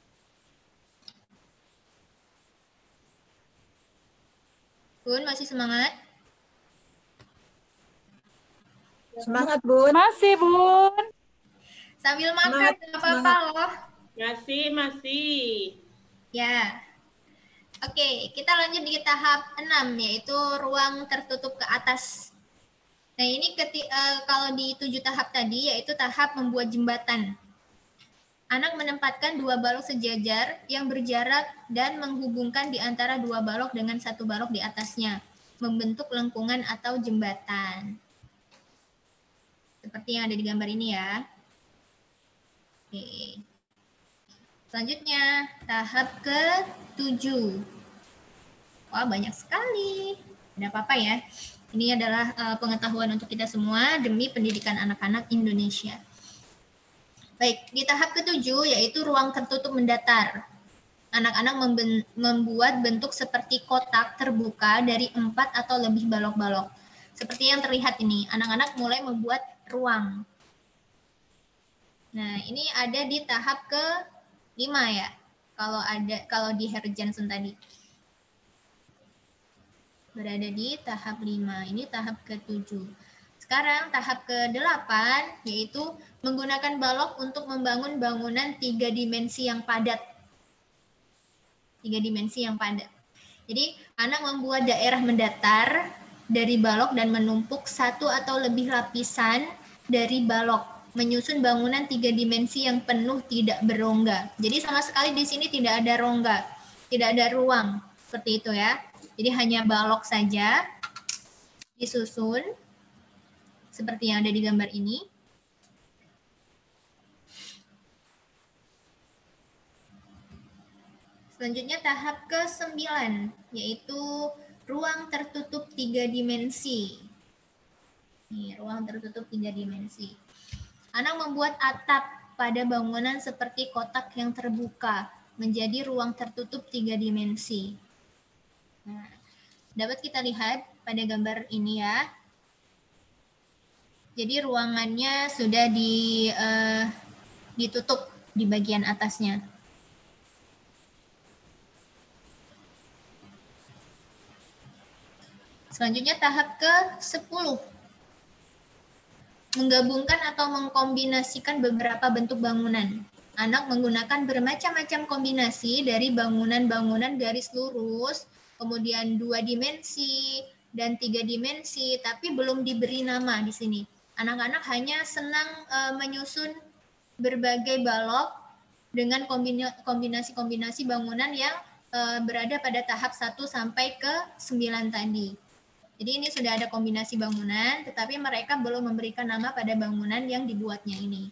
Bun, masih semangat? Semangat, Bun. Masih, Bun. Sambil makan, nggak apa-apa loh. Masih, masih. Ya. Oke, kita lanjut di tahap enam, yaitu ruang tertutup ke atas. Nah, ini keti, uh, kalau di tujuh tahap tadi, yaitu tahap membuat jembatan. Anak menempatkan dua balok sejajar yang berjarak dan menghubungkan di antara dua balok dengan satu balok di atasnya, membentuk lengkungan atau jembatan. Seperti yang ada di gambar ini ya. Oke. Selanjutnya, tahap ke tujuh. Wah, banyak sekali. Tidak apa-apa ya. Ini adalah uh, pengetahuan untuk kita semua demi pendidikan anak-anak Indonesia. Baik, di tahap ketujuh yaitu ruang tertutup mendatar. Anak-anak membuat bentuk seperti kotak terbuka dari empat atau lebih balok-balok. Seperti yang terlihat ini, anak-anak mulai membuat ruang. Nah, ini ada di tahap ke lima ya. Kalau ada kalau di Herjansen tadi. Berada di tahap lima. Ini tahap ketujuh. Sekarang tahap ke delapan yaitu menggunakan balok untuk membangun bangunan tiga dimensi yang padat. Tiga dimensi yang padat. Jadi, anak membuat daerah mendatar dari balok dan menumpuk satu atau lebih lapisan dari balok. Menyusun bangunan tiga dimensi yang penuh tidak berongga. Jadi sama sekali di sini tidak ada rongga, tidak ada ruang seperti itu ya. Jadi hanya balok saja disusun seperti yang ada di gambar ini. Selanjutnya tahap ke sembilan yaitu ruang tertutup tiga dimensi. Nih, ruang tertutup tiga dimensi. Anak membuat atap pada bangunan seperti kotak yang terbuka, menjadi ruang tertutup tiga dimensi. Nah, dapat kita lihat pada gambar ini ya. Jadi ruangannya sudah di, uh, ditutup di bagian atasnya. Selanjutnya tahap ke sepuluh. Menggabungkan atau mengkombinasikan beberapa bentuk bangunan. Anak menggunakan bermacam-macam kombinasi dari bangunan-bangunan garis lurus, kemudian dua dimensi, dan tiga dimensi, tapi belum diberi nama di sini. Anak-anak hanya senang uh, menyusun berbagai balok dengan kombinasi-kombinasi bangunan yang uh, berada pada tahap satu sampai ke sembilan tadi. Jadi ini sudah ada kombinasi bangunan, tetapi mereka belum memberikan nama pada bangunan yang dibuatnya ini.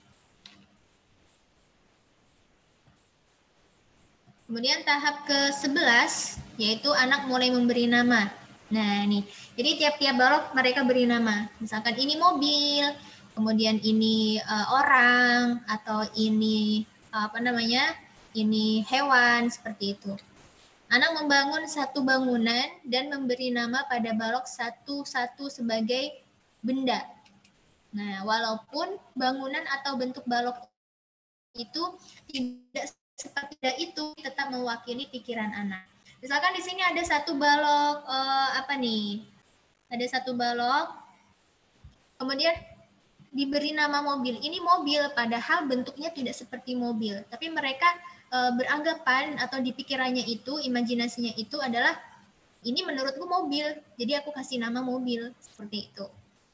Kemudian tahap ke sebelas, yaitu anak mulai memberi nama. Nah, nih, jadi tiap-tiap balok mereka beri nama. Misalkan ini mobil, kemudian ini uh, orang, atau ini uh, apa namanya, ini hewan, seperti itu. Anak membangun satu bangunan dan memberi nama pada balok satu-satu sebagai benda. Nah, walaupun bangunan atau bentuk balok itu tidak seperti itu, tetap mewakili pikiran anak. Misalkan di sini ada satu balok eh, apa nih? Ada satu balok, kemudian diberi nama mobil. Ini mobil, padahal bentuknya tidak seperti mobil. Tapi mereka e, beranggapan atau di pikirannya itu, imajinasinya itu adalah ini menurutku mobil, jadi aku kasih nama mobil, seperti itu.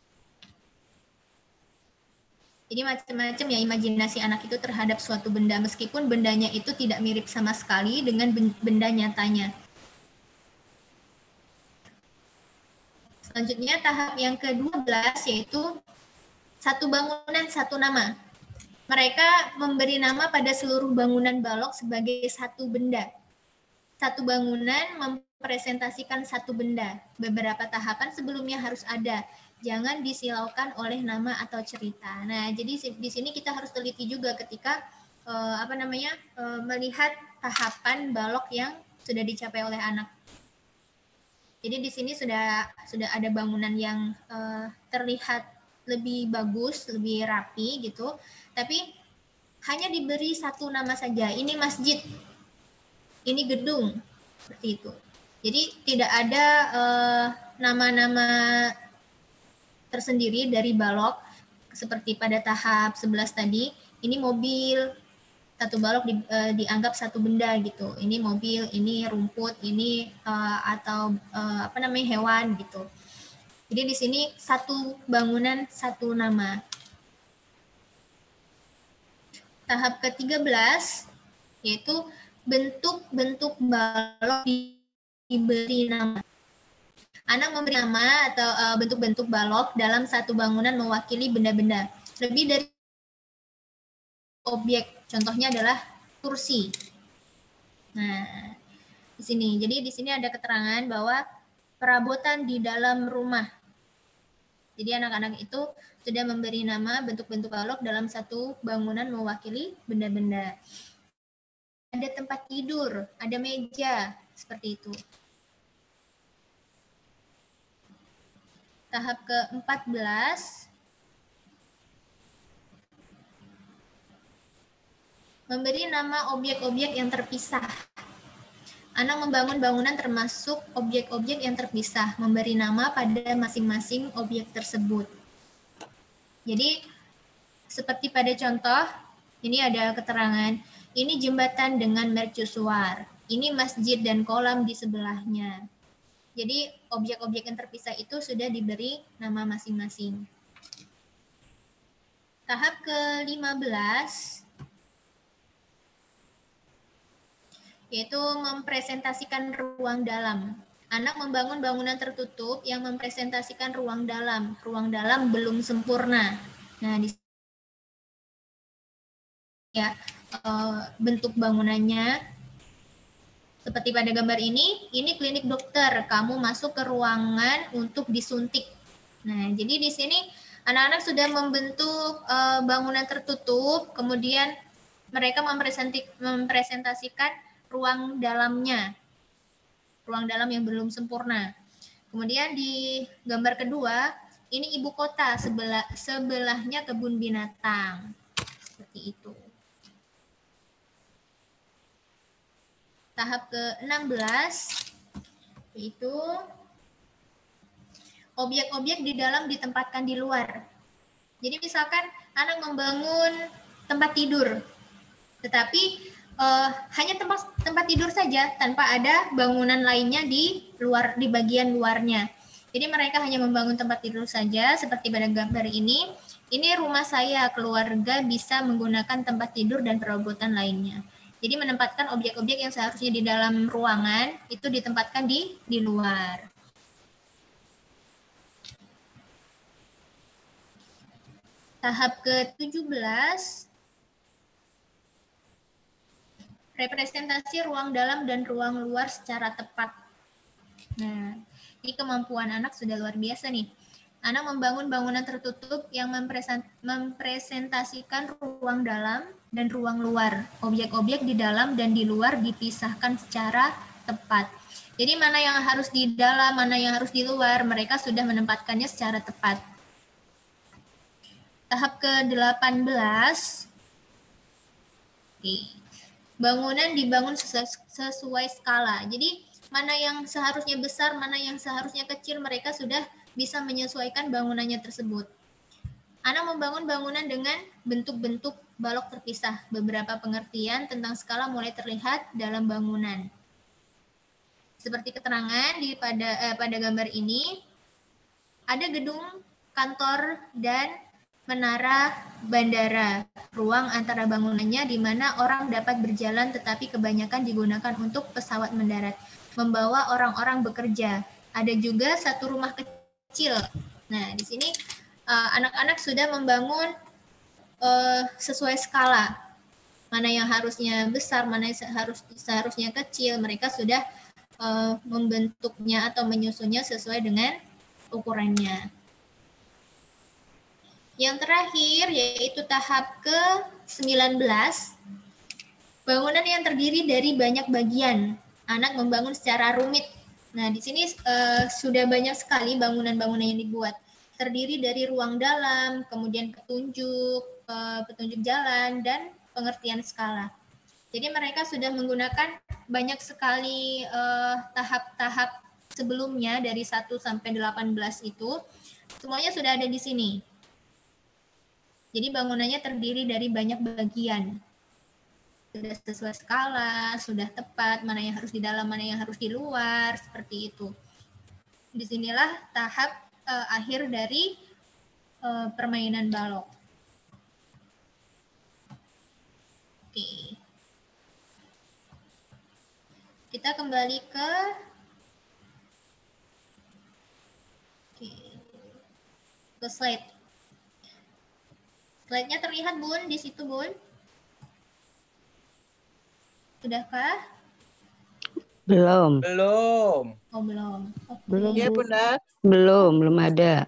Jadi macam-macam ya imajinasi anak itu terhadap suatu benda, meskipun bendanya itu tidak mirip sama sekali dengan benda nyatanya. Selanjutnya tahap yang ke dua belas yaitu satu bangunan, satu nama. Mereka memberi nama pada seluruh bangunan balok sebagai satu benda. Satu bangunan mempresentasikan satu benda. Beberapa tahapan sebelumnya harus ada. Jangan disilaukan oleh nama atau cerita. Nah, jadi di sini kita harus teliti juga ketika eh, apa namanya eh, melihat tahapan balok yang sudah dicapai oleh anak. Jadi di sini sudah sudah ada bangunan yang eh, terlihat lebih bagus, lebih rapi gitu. Tapi hanya diberi satu nama saja. Ini masjid, ini gedung, seperti itu. Jadi tidak ada nama-nama uh, tersendiri dari balok seperti pada tahap sebelas tadi. Ini mobil, satu balok di, uh, dianggap satu benda gitu. Ini mobil, ini rumput, ini uh, atau uh, apa namanya hewan gitu. Jadi di sini satu bangunan, satu nama. Tahap ke tiga belas yaitu bentuk-bentuk balok diberi nama. Anak memberi nama atau uh, bentuk-bentuk balok dalam satu bangunan mewakili benda-benda. Lebih dari objek, contohnya adalah kursi. Nah, di sini. Jadi di sini ada keterangan bahwa perabotan di dalam rumah. Jadi anak-anak itu sudah memberi nama bentuk-bentuk balok dalam satu bangunan mewakili benda-benda. Ada tempat tidur, ada meja, seperti itu. Tahap ke empat belas. Memberi nama objek-objek yang terpisah. Anak membangun bangunan termasuk objek-objek yang terpisah, memberi nama pada masing-masing objek tersebut. Jadi, seperti pada contoh, ini ada keterangan, ini jembatan dengan mercusuar, ini masjid dan kolam di sebelahnya. Jadi, objek-objek yang terpisah itu sudah diberi nama masing-masing. Tahap ke lima belas, yaitu mempresentasikan ruang dalam. Anak membangun bangunan tertutup yang mempresentasikan ruang dalam. Ruang dalam belum sempurna. Nah, di ya bentuk bangunannya seperti pada gambar ini. Ini klinik dokter. Kamu masuk ke ruangan untuk disuntik. Nah, jadi di sini anak-anak sudah membentuk bangunan tertutup. Kemudian mereka mempresentasikan ruang dalamnya, ruang dalam yang belum sempurna. Kemudian di gambar kedua, ini ibu kota, sebelah, sebelahnya kebun binatang. Seperti itu. Tahap ke enam belas, yaitu objek-objek di dalam ditempatkan di luar. Jadi misalkan anak membangun tempat tidur, tetapi Uh, hanya tempat tempat tidur saja tanpa ada bangunan lainnya di luar di bagian luarnya. Jadi mereka hanya membangun tempat tidur saja seperti pada gambar ini. Ini rumah saya, keluarga bisa menggunakan tempat tidur dan perabotan lainnya. Jadi menempatkan objek-objek yang seharusnya di dalam ruangan itu ditempatkan di di luar. Tahap ke tujuh belas, representasi ruang dalam dan ruang luar secara tepat. Nah, ini kemampuan anak sudah luar biasa nih. Anak membangun bangunan tertutup yang mempresentasikan ruang dalam dan ruang luar. Objek-objek di dalam dan di luar dipisahkan secara tepat. Jadi mana yang harus di dalam, mana yang harus di luar, mereka sudah menempatkannya secara tepat. Tahap ke delapan belas, oke. Bangunan dibangun sesuai skala. Jadi mana yang seharusnya besar, mana yang seharusnya kecil, mereka sudah bisa menyesuaikan bangunannya tersebut. Anak membangun bangunan dengan bentuk-bentuk balok terpisah. Beberapa pengertian tentang skala mulai terlihat dalam bangunan. Seperti keterangan di pada eh, pada gambar ini, ada gedung kantor dan menara bandara, ruang antara bangunannya di mana orang dapat berjalan tetapi kebanyakan digunakan untuk pesawat mendarat, membawa orang-orang bekerja. Ada juga satu rumah kecil. Nah, di sini uh, anak-anak sudah membangun uh, sesuai skala. Mana yang harusnya besar, mana yang seharus, seharusnya kecil, mereka sudah uh, membentuknya atau menyusunnya sesuai dengan ukurannya. Yang terakhir yaitu tahap ke sembilan belas, bangunan yang terdiri dari banyak bagian. Anak membangun secara rumit. Nah, di sini uh, sudah banyak sekali bangunan-bangunan yang dibuat. Terdiri dari ruang dalam, kemudian petunjuk, uh, petunjuk jalan, dan pengertian skala. Jadi mereka sudah menggunakan banyak sekali tahap-tahap uh, sebelumnya dari satu sampai delapan belas itu. Semuanya sudah ada di sini. Jadi bangunannya terdiri dari banyak bagian. Sudah sesuai skala, sudah tepat, mana yang harus di dalam, mana yang harus di luar, seperti itu. Disinilah tahap uh, akhir dari uh, permainan balok. Oke. Kita kembali ke Oke. ke slide. Slide-nya terlihat, Bun, di situ, Bun. Sudahkah? Belum. Belum. Oh, belum. Okay. Belum. Iya, Bunda. Belum, belum ada.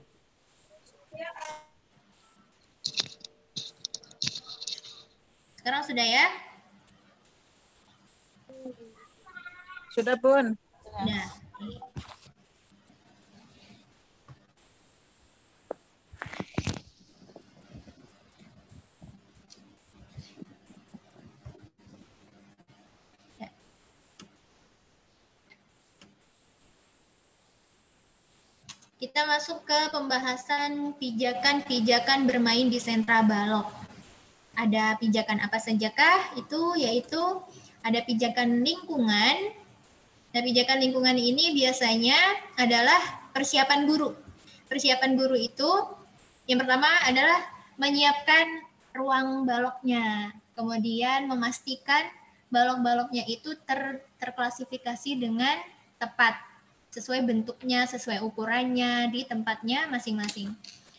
Sekarang sudah ya? Sudah, Bun. Sudah. Kita masuk ke pembahasan pijakan-pijakan bermain di sentra balok. Ada pijakan apa sajakah? Itu yaitu ada pijakan lingkungan. Nah, pijakan lingkungan ini biasanya adalah persiapan guru. Persiapan guru itu yang pertama adalah menyiapkan ruang baloknya. Kemudian memastikan balok-baloknya itu ter, terklasifikasi dengan tepat, sesuai bentuknya, sesuai ukurannya di tempatnya masing-masing.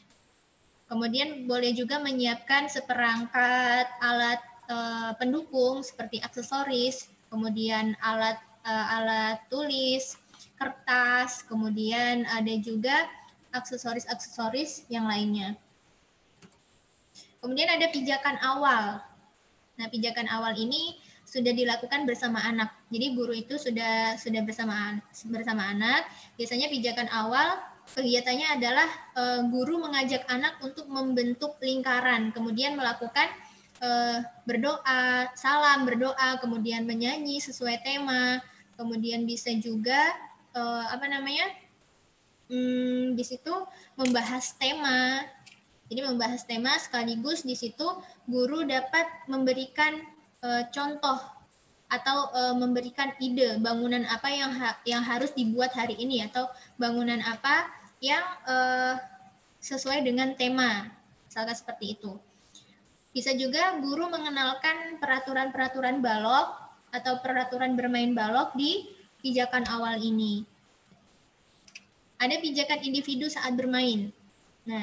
Kemudian boleh juga menyiapkan seperangkat alat e, pendukung seperti aksesoris, kemudian alat e, alat tulis, kertas, kemudian ada juga aksesoris-aksesoris yang lainnya. Kemudian ada pijakan awal. Nah, pijakan awal ini sudah dilakukan bersama anak. Jadi guru itu sudah sudah bersama bersama anak. Biasanya pijakan awal kegiatannya adalah e, guru mengajak anak untuk membentuk lingkaran, kemudian melakukan e, berdoa, salam, berdoa, kemudian menyanyi sesuai tema, kemudian bisa juga e, apa namanya? Hmm, di situ membahas tema. Jadi membahas tema sekaligus di situ guru dapat memberikan e, contoh atau e, memberikan ide bangunan apa yang ha yang harus dibuat hari ini atau bangunan apa yang e, sesuai dengan tema, misalkan seperti itu. Bisa juga guru mengenalkan peraturan-peraturan balok atau peraturan bermain balok di pijakan awal ini. Ada pijakan individu saat bermain. Nah,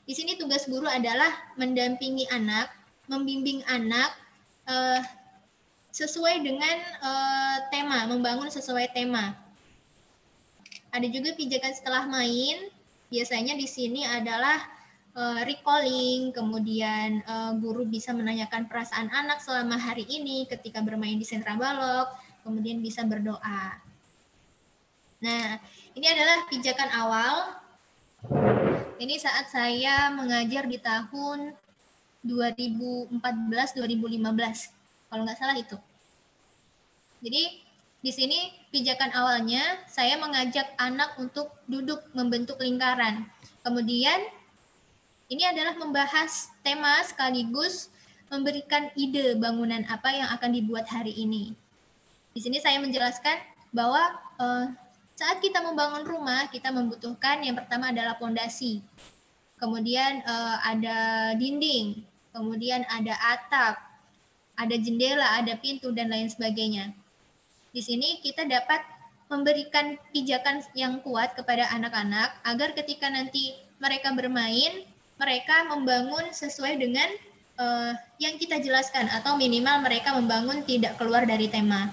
Di sini tugas guru adalah mendampingi anak, membimbing anak uh, sesuai dengan uh, tema, membangun sesuai tema. Ada juga pijakan setelah main. Biasanya di sini adalah uh, recalling, kemudian uh, guru bisa menanyakan perasaan anak selama hari ini ketika bermain di sentra balok, kemudian bisa berdoa. Nah, ini adalah pijakan awal. Ini saat saya mengajar di tahun dua ribu empat belas dua ribu lima belas, kalau nggak salah itu. Jadi di sini pijakan awalnya saya mengajak anak untuk duduk membentuk lingkaran. Kemudian ini adalah membahas tema sekaligus memberikan ide bangunan apa yang akan dibuat hari ini. Di sini saya menjelaskan bahwa eh, saat kita membangun rumah, kita membutuhkan yang pertama adalah fondasi. Kemudian eh, ada dinding, kemudian ada atap, ada jendela, ada pintu, dan lain sebagainya. Di sini kita dapat memberikan pijakan yang kuat kepada anak-anak agar ketika nanti mereka bermain, mereka membangun sesuai dengan uh, yang kita jelaskan, atau minimal mereka membangun tidak keluar dari tema.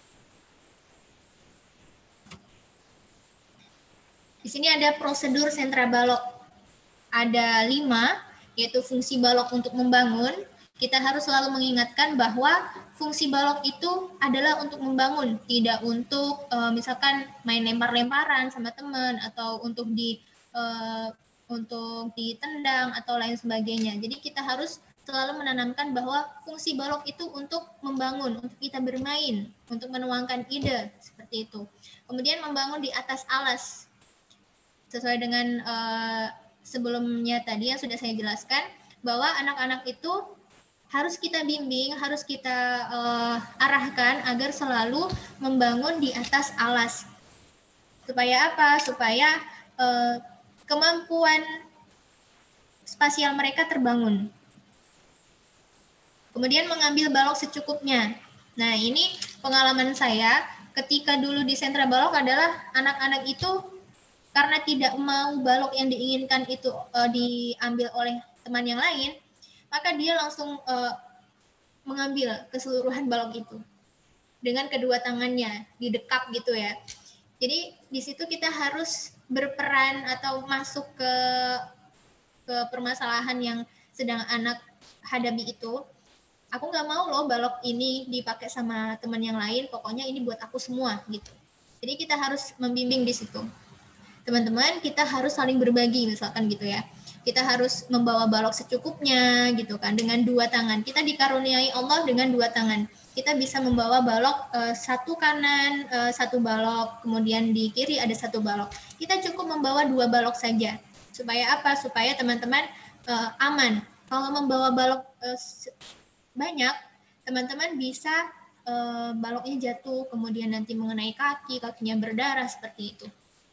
Di sini ada prosedur sentra balok. Ada lima, yaitu fungsi balok untuk membangun. Kita harus selalu mengingatkan bahwa fungsi balok itu adalah untuk membangun, tidak untuk uh, misalkan main lempar-lemparan sama teman, atau untuk di uh, untuk ditendang atau lain sebagainya. Jadi kita harus selalu menanamkan bahwa fungsi balok itu untuk membangun, untuk kita bermain, untuk menuangkan ide, seperti itu. Kemudian membangun di atas alas, sesuai dengan uh, sebelumnya tadi yang sudah saya jelaskan, bahwa anak-anak itu harus kita bimbing, harus kita uh, arahkan agar selalu membangun di atas alas. Supaya apa? Supaya uh, kemampuan spasial mereka terbangun. Kemudian mengambil balok secukupnya. Nah, ini pengalaman saya ketika dulu di sentra balok adalah anak-anak itu karena tidak mau balok yang diinginkan itu uh, diambil oleh teman yang lain, maka dia langsung uh, mengambil keseluruhan balok itu dengan kedua tangannya, didekap gitu ya. Jadi di situ kita harus berperan atau masuk ke ke permasalahan yang sedang anak hadapi itu. Aku nggak mau loh balok ini dipakai sama teman yang lain, pokoknya ini buat aku semua gitu. Jadi kita harus membimbing di situ. Teman-teman, kita harus saling berbagi misalkan gitu ya. Kita harus membawa balok secukupnya gitu kan, dengan dua tangan. Kita dikaruniai Allah dengan dua tangan. Kita bisa membawa balok uh, satu kanan, uh, satu balok, kemudian di kiri ada satu balok. Kita cukup membawa dua balok saja. Supaya apa? Supaya teman-teman uh, aman. Kalau membawa balok uh, banyak, teman-teman bisa uh, baloknya jatuh, kemudian nanti mengenai kaki, kakinya berdarah, seperti itu.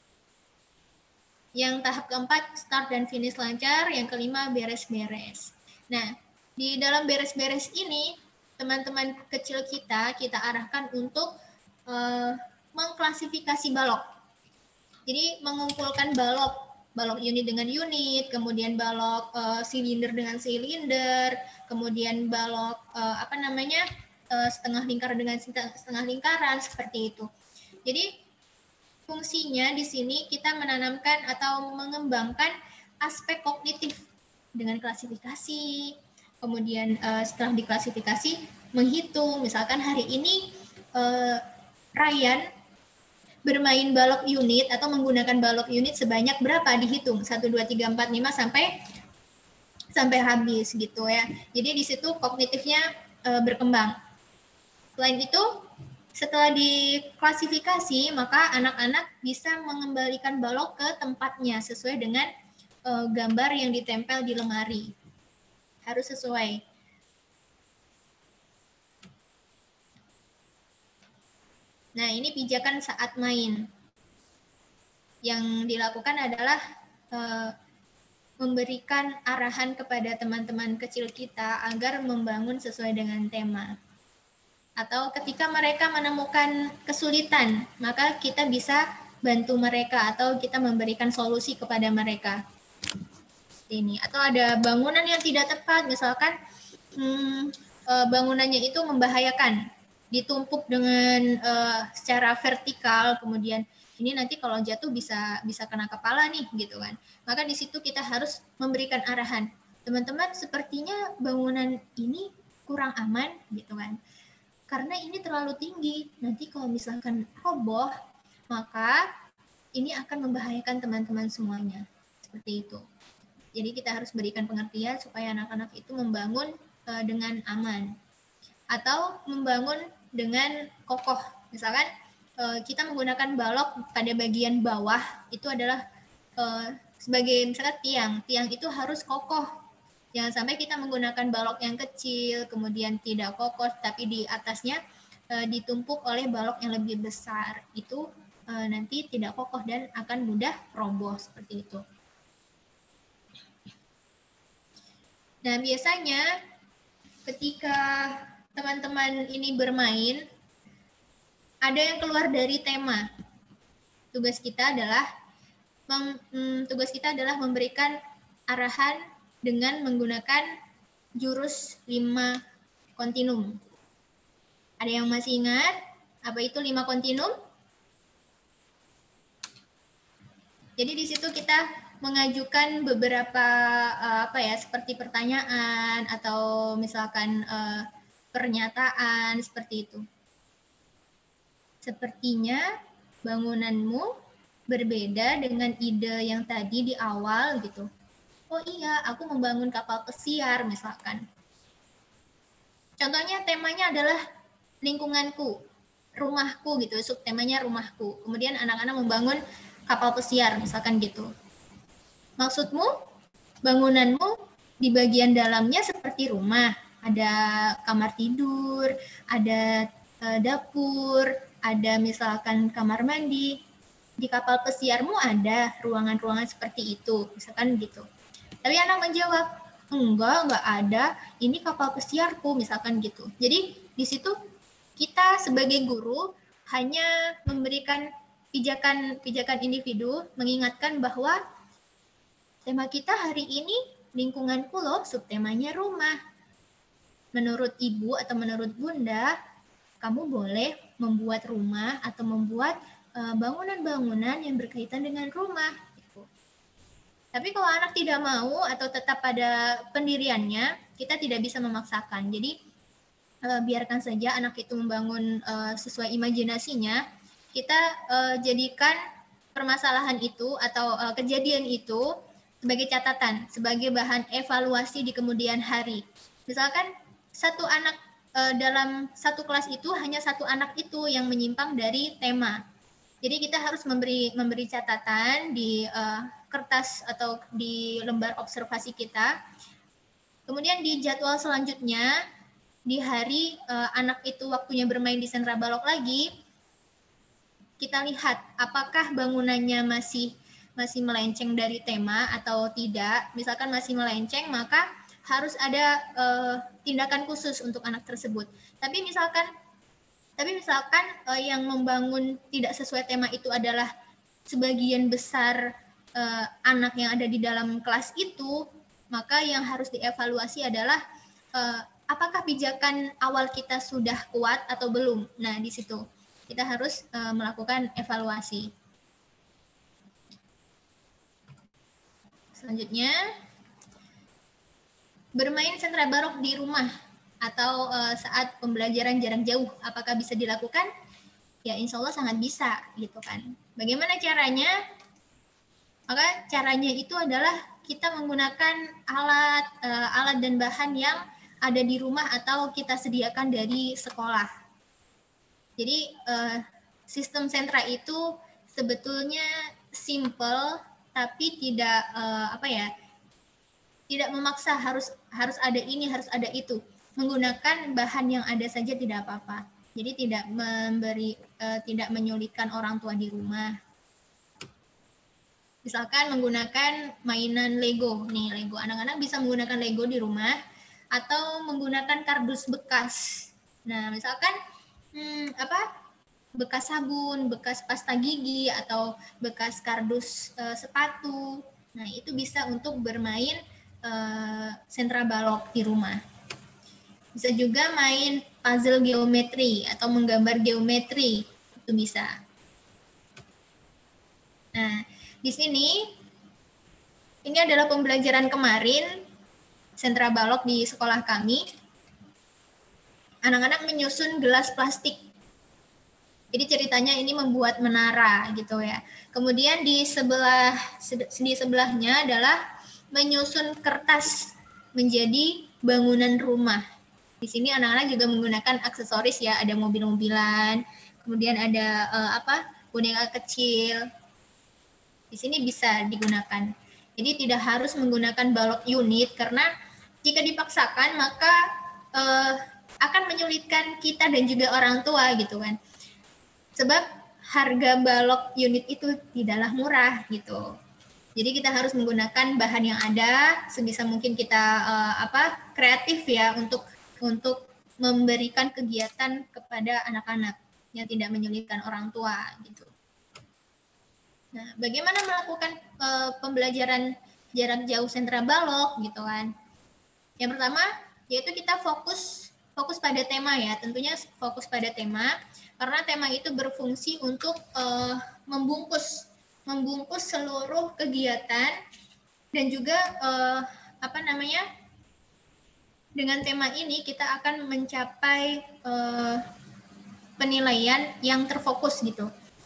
Yang tahap keempat, start dan finish lancar. Yang kelima, beres-beres. Nah, di dalam beres-beres ini, teman-teman kecil kita, kita arahkan untuk uh, mengklasifikasi balok. Jadi, mengumpulkan balok, balok unit dengan unit, kemudian balok uh, silinder dengan silinder, kemudian balok uh, apa namanya uh, setengah lingkar dengan setengah lingkaran, seperti itu. Jadi, fungsinya di sini kita menanamkan atau mengembangkan aspek kognitif dengan klasifikasi, kemudian uh, setelah diklasifikasi menghitung, misalkan hari ini uh, Ryan bermain balok unit atau menggunakan balok unit sebanyak berapa, dihitung satu, dua, tiga, empat, lima sampai sampai habis gitu ya. Jadi di situ kognitifnya uh, berkembang. Selain itu, setelah diklasifikasi, maka anak-anak bisa mengembalikan balok ke tempatnya sesuai dengan uh, gambar yang ditempel di lemari. Harus sesuai. Nah, ini pijakan saat main. Yang dilakukan adalah uh, memberikan arahan kepada teman-teman kecil kita agar membangun sesuai dengan tema. Atau ketika mereka menemukan kesulitan, maka kita bisa bantu mereka atau kita memberikan solusi kepada mereka. seperti ini. Atau ada bangunan yang tidak tepat, misalkan hmm, bangunannya itu membahayakan, ditumpuk dengan uh, secara vertikal, kemudian ini nanti kalau jatuh bisa bisa kena kepala nih gitu kan. Maka di situ kita harus memberikan arahan. Teman-teman, sepertinya bangunan ini kurang aman gitu kan. Karena ini terlalu tinggi. Nanti kalau misalkan roboh, maka ini akan membahayakan teman-teman semuanya. Seperti itu. Jadi kita harus berikan pengertian supaya anak-anak itu membangun uh, dengan aman. Atau membangun dengan kokoh. Misalkan kita menggunakan balok pada bagian bawah, itu adalah uh, sebagai misalkan tiang. Tiang itu harus kokoh. Jangan sampai kita menggunakan balok yang kecil, kemudian tidak kokoh, tapi di atasnya uh, ditumpuk oleh balok yang lebih besar. Itu uh, nanti tidak kokoh dan akan mudah roboh seperti itu. Nah, biasanya ketika teman-teman ini bermain, ada yang keluar dari tema. Tugas kita adalah mem, mm, tugas kita adalah memberikan arahan dengan menggunakan jurus lima kontinum. Ada yang masih ingat apa itu lima kontinum? Jadi di situ kita mengajukan beberapa uh, apa ya, seperti pertanyaan atau misalkan uh, pernyataan seperti itu. Sepertinya bangunanmu berbeda dengan ide yang tadi di awal gitu. Oh iya, aku membangun kapal pesiar misalkan. Contohnya temanya adalah lingkunganku, rumahku gitu, subtemanya rumahku. Kemudian anak-anak membangun kapal pesiar misalkan gitu. Maksudmu bangunanmu di bagian dalamnya seperti rumah, ada kamar tidur, ada uh, dapur, ada misalkan kamar mandi. Di kapal pesiarmu ada ruangan-ruangan seperti itu, misalkan gitu. Tapi anak menjawab, enggak, enggak ada, ini kapal pesiarku, misalkan gitu. Jadi di situ kita sebagai guru hanya memberikan pijakan-pijakan individu, mengingatkan bahwa tema kita hari ini lingkunganku loh, subtemanya rumah. Menurut ibu atau menurut bunda, kamu boleh membuat rumah atau membuat bangunan-bangunan yang berkaitan dengan rumah. Gitu. Tapi kalau anak tidak mau atau tetap pada pendiriannya, kita tidak bisa memaksakan. Jadi uh, biarkan saja anak itu membangun uh, sesuai imajinasinya. Kita uh, jadikan permasalahan itu atau uh, kejadian itu sebagai catatan, sebagai bahan evaluasi di kemudian hari. Misalkan satu anak dalam satu kelas itu hanya satu anak itu yang menyimpang dari tema. Jadi kita harus memberi memberi catatan di uh, kertas atau di lembar observasi kita. Kemudian di jadwal selanjutnya di hari uh, anak itu waktunya bermain di sentra balok lagi, kita lihat apakah bangunannya masih masih melenceng dari tema atau tidak. Misalkan masih melenceng, maka harus ada uh, tindakan khusus untuk anak tersebut. Tapi misalkan, tapi misalkan uh, yang membangun tidak sesuai tema itu adalah sebagian besar uh, anak yang ada di dalam kelas itu, maka yang harus dievaluasi adalah uh, apakah pijakan awal kita sudah kuat atau belum. Nah, di situ kita harus uh, melakukan evaluasi. Selanjutnya, bermain sentra barok di rumah atau uh, saat pembelajaran jarak jauh, apakah bisa dilakukan? Ya, insya Allah sangat bisa, gitu kan. Bagaimana caranya? Maka caranya itu adalah kita menggunakan alat, uh, alat dan bahan yang ada di rumah atau kita sediakan dari sekolah. Jadi uh, sistem sentra itu sebetulnya simple, tapi tidak uh, apa ya? Tidak memaksa harus harus ada ini, harus ada itu. Menggunakan bahan yang ada saja tidak apa-apa. Jadi tidak memberi uh, tidak menyulitkan orang tua di rumah. Misalkan menggunakan mainan Lego. Nih, Lego. Anak-anak bisa menggunakan Lego di rumah atau menggunakan kardus bekas. Nah, misalkan hmm, apa? Bekas sabun, bekas pasta gigi atau bekas kardus uh, sepatu. Nah, itu bisa untuk bermain uh, sentra balok di rumah. Bisa juga main puzzle geometri atau menggambar geometri, itu bisa. Nah, di sini ini adalah pembelajaran kemarin sentra balok di sekolah kami. Anak-anak menyusun gelas plastik. Jadi ceritanya ini membuat menara gitu ya. Kemudian di sebelah di sebelahnya adalah menyusun kertas menjadi bangunan rumah. Di sini anak-anak juga menggunakan aksesoris ya, ada mobil-mobilan, kemudian ada uh, apa? boneka kecil. Di sini bisa digunakan. Jadi tidak harus menggunakan balok unit karena jika dipaksakan maka uh, akan menyulitkan kita dan juga orang tua gitu kan. Sebab harga balok unit itu tidaklah murah gitu. Jadi kita harus menggunakan bahan yang ada, sebisa mungkin kita uh, apa kreatif ya untuk untuk memberikan kegiatan kepada anak-anak yang tidak menyulitkan orang tua gitu. Nah, bagaimana melakukan uh, pembelajaran jarak jauh sentra balok gitu kan? Yang pertama yaitu kita fokus fokus pada tema ya, tentunya fokus pada tema karena tema itu berfungsi untuk uh, membungkus membungkus seluruh kegiatan dan juga uh, apa namanya dengan tema ini kita akan mencapai uh, penilaian yang terfokus gitu.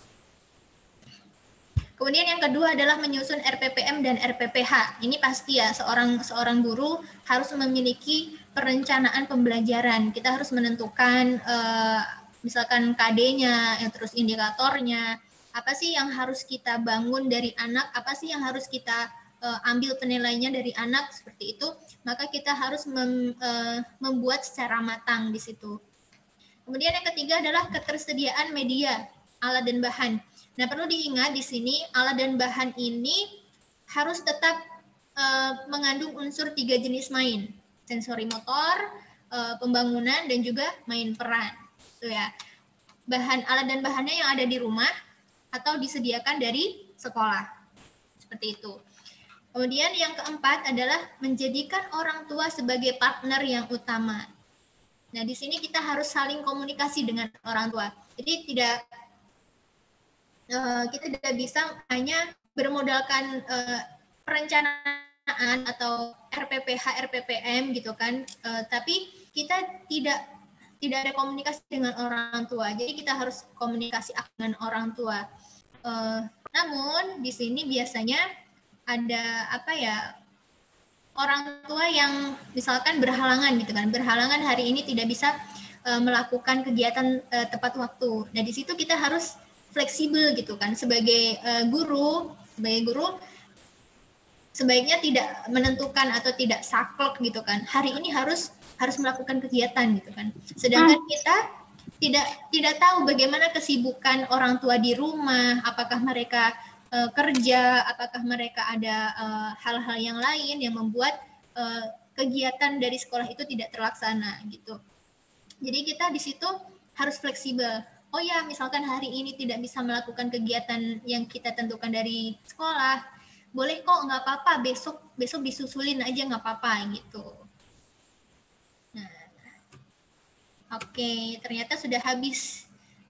Kemudian yang kedua adalah menyusun R P P M dan R P P H. Ini pasti ya seorang seorang guru harus memiliki perencanaan pembelajaran. Kita harus menentukan uh, misalkan K D-nya, terus indikatornya, apa sih yang harus kita bangun dari anak, apa sih yang harus kita uh, ambil penilaiannya dari anak seperti itu. Maka kita harus mem, uh, membuat secara matang di situ. Kemudian yang ketiga adalah ketersediaan media, alat dan bahan. Nah, perlu diingat di sini alat dan bahan ini harus tetap uh, mengandung unsur tiga jenis main, sensori motor, uh, pembangunan, dan juga main peran. Itu ya. Bahan alat dan bahannya yang ada di rumah atau disediakan dari sekolah. Seperti itu. Kemudian yang keempat adalah menjadikan orang tua sebagai partner yang utama. Nah, di sini kita harus saling komunikasi dengan orang tua. Jadi tidak Uh, kita tidak bisa hanya bermodalkan uh, perencanaan atau R P P H, R P P M gitu kan, uh, tapi kita tidak tidak ada komunikasi dengan orang tua. Jadi kita harus komunikasi dengan orang tua. Uh, namun di sini biasanya ada apa ya orang tua yang misalkan berhalangan gitu kan, berhalangan hari ini tidak bisa uh, melakukan kegiatan uh, tepat waktu. Nah di situ kita harus fleksibel gitu kan sebagai uh, guru sebagai guru sebaiknya tidak menentukan atau tidak saklek gitu kan hari ini harus harus melakukan kegiatan gitu kan sedangkan kita tidak tidak tahu bagaimana kesibukan orang tua di rumah, apakah mereka uh, kerja, apakah mereka ada uh, hal-hal yang lain yang membuat uh, kegiatan dari sekolah itu tidak terlaksana gitu. Jadi kita di situ harus fleksibel. Oh ya, misalkan hari ini tidak bisa melakukan kegiatan yang kita tentukan dari sekolah, boleh kok, nggak apa-apa, besok besok disusulin aja nggak apa-apa gitu. Nah, oke, ternyata sudah habis.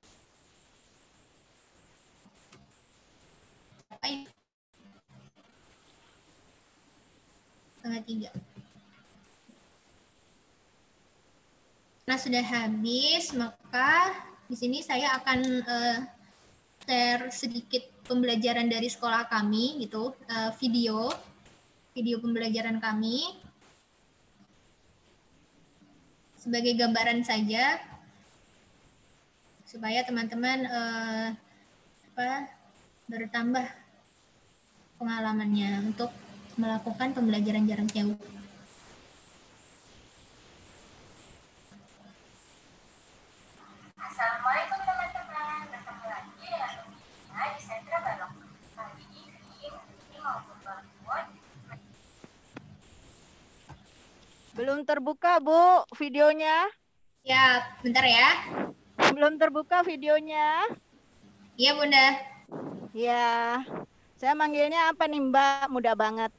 Setengah tiga. Nah, sudah habis, maka di sini saya akan uh, share sedikit pembelajaran dari sekolah kami, gitu, uh, video, video pembelajaran kami sebagai gambaran saja, supaya teman-teman uh, apa, bertambah pengalamannya untuk melakukan pembelajaran jarak jauh. Assalamualaikum teman-teman, bertemu lagi dengan Lumina di Sentra Balok. Kali ini ini mau membangun. Belum terbuka, Bu, videonya. Ya, bentar ya. Belum terbuka videonya. Iya, Bunda. Ya. Saya manggilnya apa nih Mbak? Mudah banget.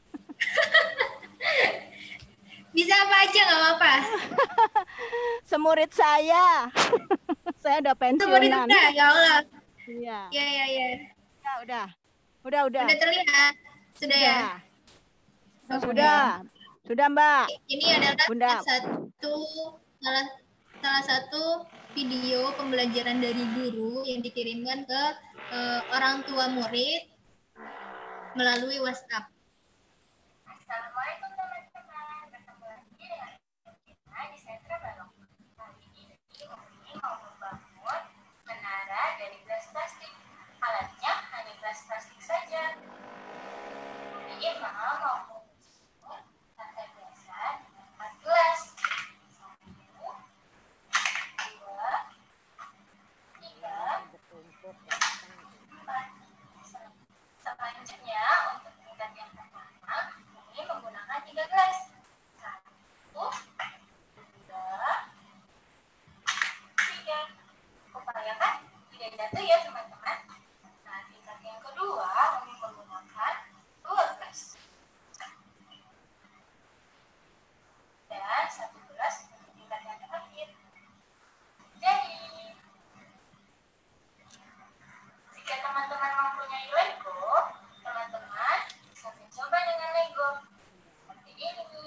Bisa apa aja nggak apa-apa. Semurid saya. Saya udah Semurid pensiunan. udah, ya Allah. Iya. Iya, iya, iya. Ya, udah. Udah, udah. Udah terlihat? Sudah ya? Sudah. Sudah. Sudah, Mbak. Ini adalah Bunda. satu salah salah satu video pembelajaran dari guru yang dikirimkan ke eh, orang tua murid melalui WhatsApp. Assalamualaikum teman-teman, bertemu lagi dengan kita di Sentra Balong. Kali ini kami mau membangun menara dari gelas plastik. Alatnya hanya gelas plastik saja. Kami Irma mau menyusun tata biasa dengan empat gelas. Satu, dua, tiga, empat. Selanjutnya untuk tingkat yang pertama, kami menggunakan tiga gelas. Satu, dua, tiga. Upayakan tidak jatuh ya teman-teman. Nah, tingkat yang kedua, kami menggunakan dua gelas. Dan satu gelas untuk tingkat yang terakhir. Jadi, jika teman-teman mempunyai Lego, teman-teman bisa mencoba dengan Lego. Seperti ini.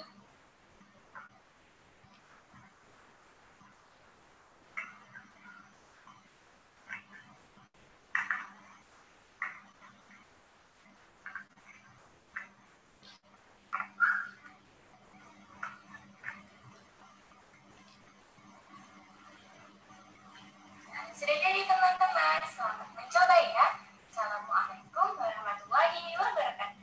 Nah, sudah jadi teman-teman, selamat mencoba ya. Assalamualaikum warahmatullahi wabarakatuh.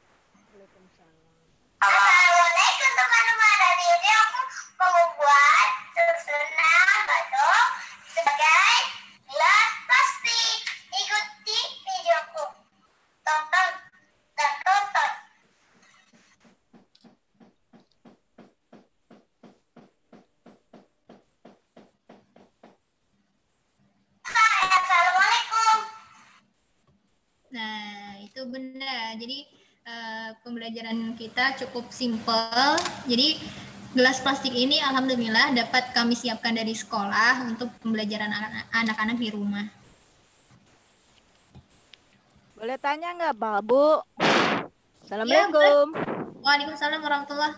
Assalamualaikum teman-teman. Hari ini aku mau membuat susunan balok sebagai gelas plastik. Ikuti videoku. Tonton dan tonton. Assalamualaikum. Nah, itu Bunda. Jadi eh, pembelajaran kita cukup simpel. Jadi gelas plastik ini alhamdulillah dapat kami siapkan dari sekolah untuk pembelajaran anak- anak-anak di rumah. Boleh tanya nggak, Pak Bu? Assalamualaikum. Waalaikumsalam warahmatullah.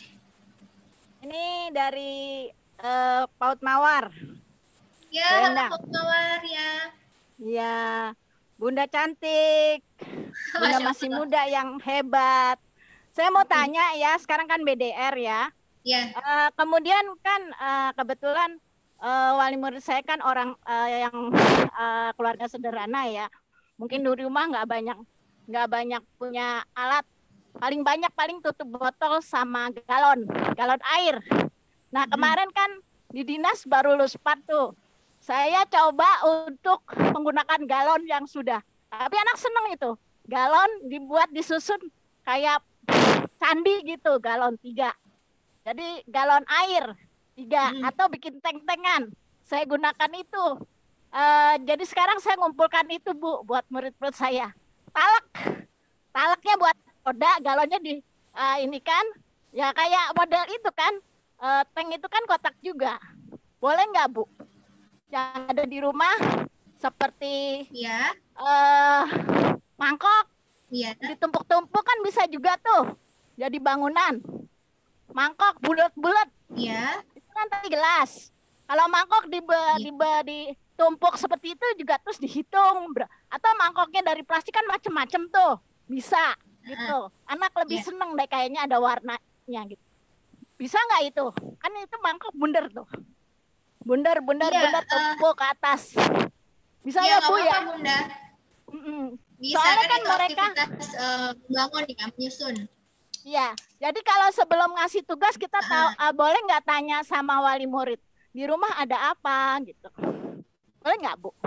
Ini dari eh, Paut Mawar. Ya, Enak. halo Mawar ya. Iya, Bunda cantik. Bunda Masya masih Allah. muda yang hebat. Saya mau tanya ya, sekarang kan B D R ya. Ya, Eh, kemudian kan eh, kebetulan eh, wali murid saya kan orang eh, yang eh, keluarga sederhana ya. Mungkin di rumah nggak banyak nggak banyak punya alat. Paling banyak paling tutup botol sama galon, galon air. Nah kemarin kan di dinas baru luspat tuh. Saya coba untuk menggunakan galon yang sudah. Tapi anak seneng itu. Galon dibuat disusun kayak candi gitu, galon tiga. Jadi galon air tiga Hmm. atau bikin teng-tengan. Saya gunakan itu. Eh, jadi sekarang saya ngumpulkan itu Bu buat murid-murid saya. Talak, talaknya buat roda, galonnya di eh, ini kan, ya kayak model itu kan. Eh, tank itu kan kotak juga. Boleh nggak Bu? Yang ada di rumah seperti ya, eh, mangkok ya. ditumpuk-tumpuk kan bisa juga tuh jadi bangunan. Mangkok bulat-bulat Ya, itu kan tadi gelas. Kalau mangkok di Iya. di ditumpuk seperti itu juga terus dihitung. Ber- Atau mangkoknya dari plastik kan macem-macem tuh bisa gitu. Anak lebih Iya. seneng deh kayaknya ada warnanya gitu. Bisa nggak itu? Kan itu mangkok bundar tuh. Bundar, bundar, Iya, bundar eh, tumpuk ke atas. Bisa ya ya nggak Bu ya? apa-apa Bunda. Mm-mm. Bisa Soalnya kan, kan itu mereka- aktivitas eh, bangun ya, menyusun. Iya, jadi kalau sebelum ngasih tugas kita tahu ah, boleh nggak tanya sama wali murid di rumah ada apa gitu, boleh nggak Bu?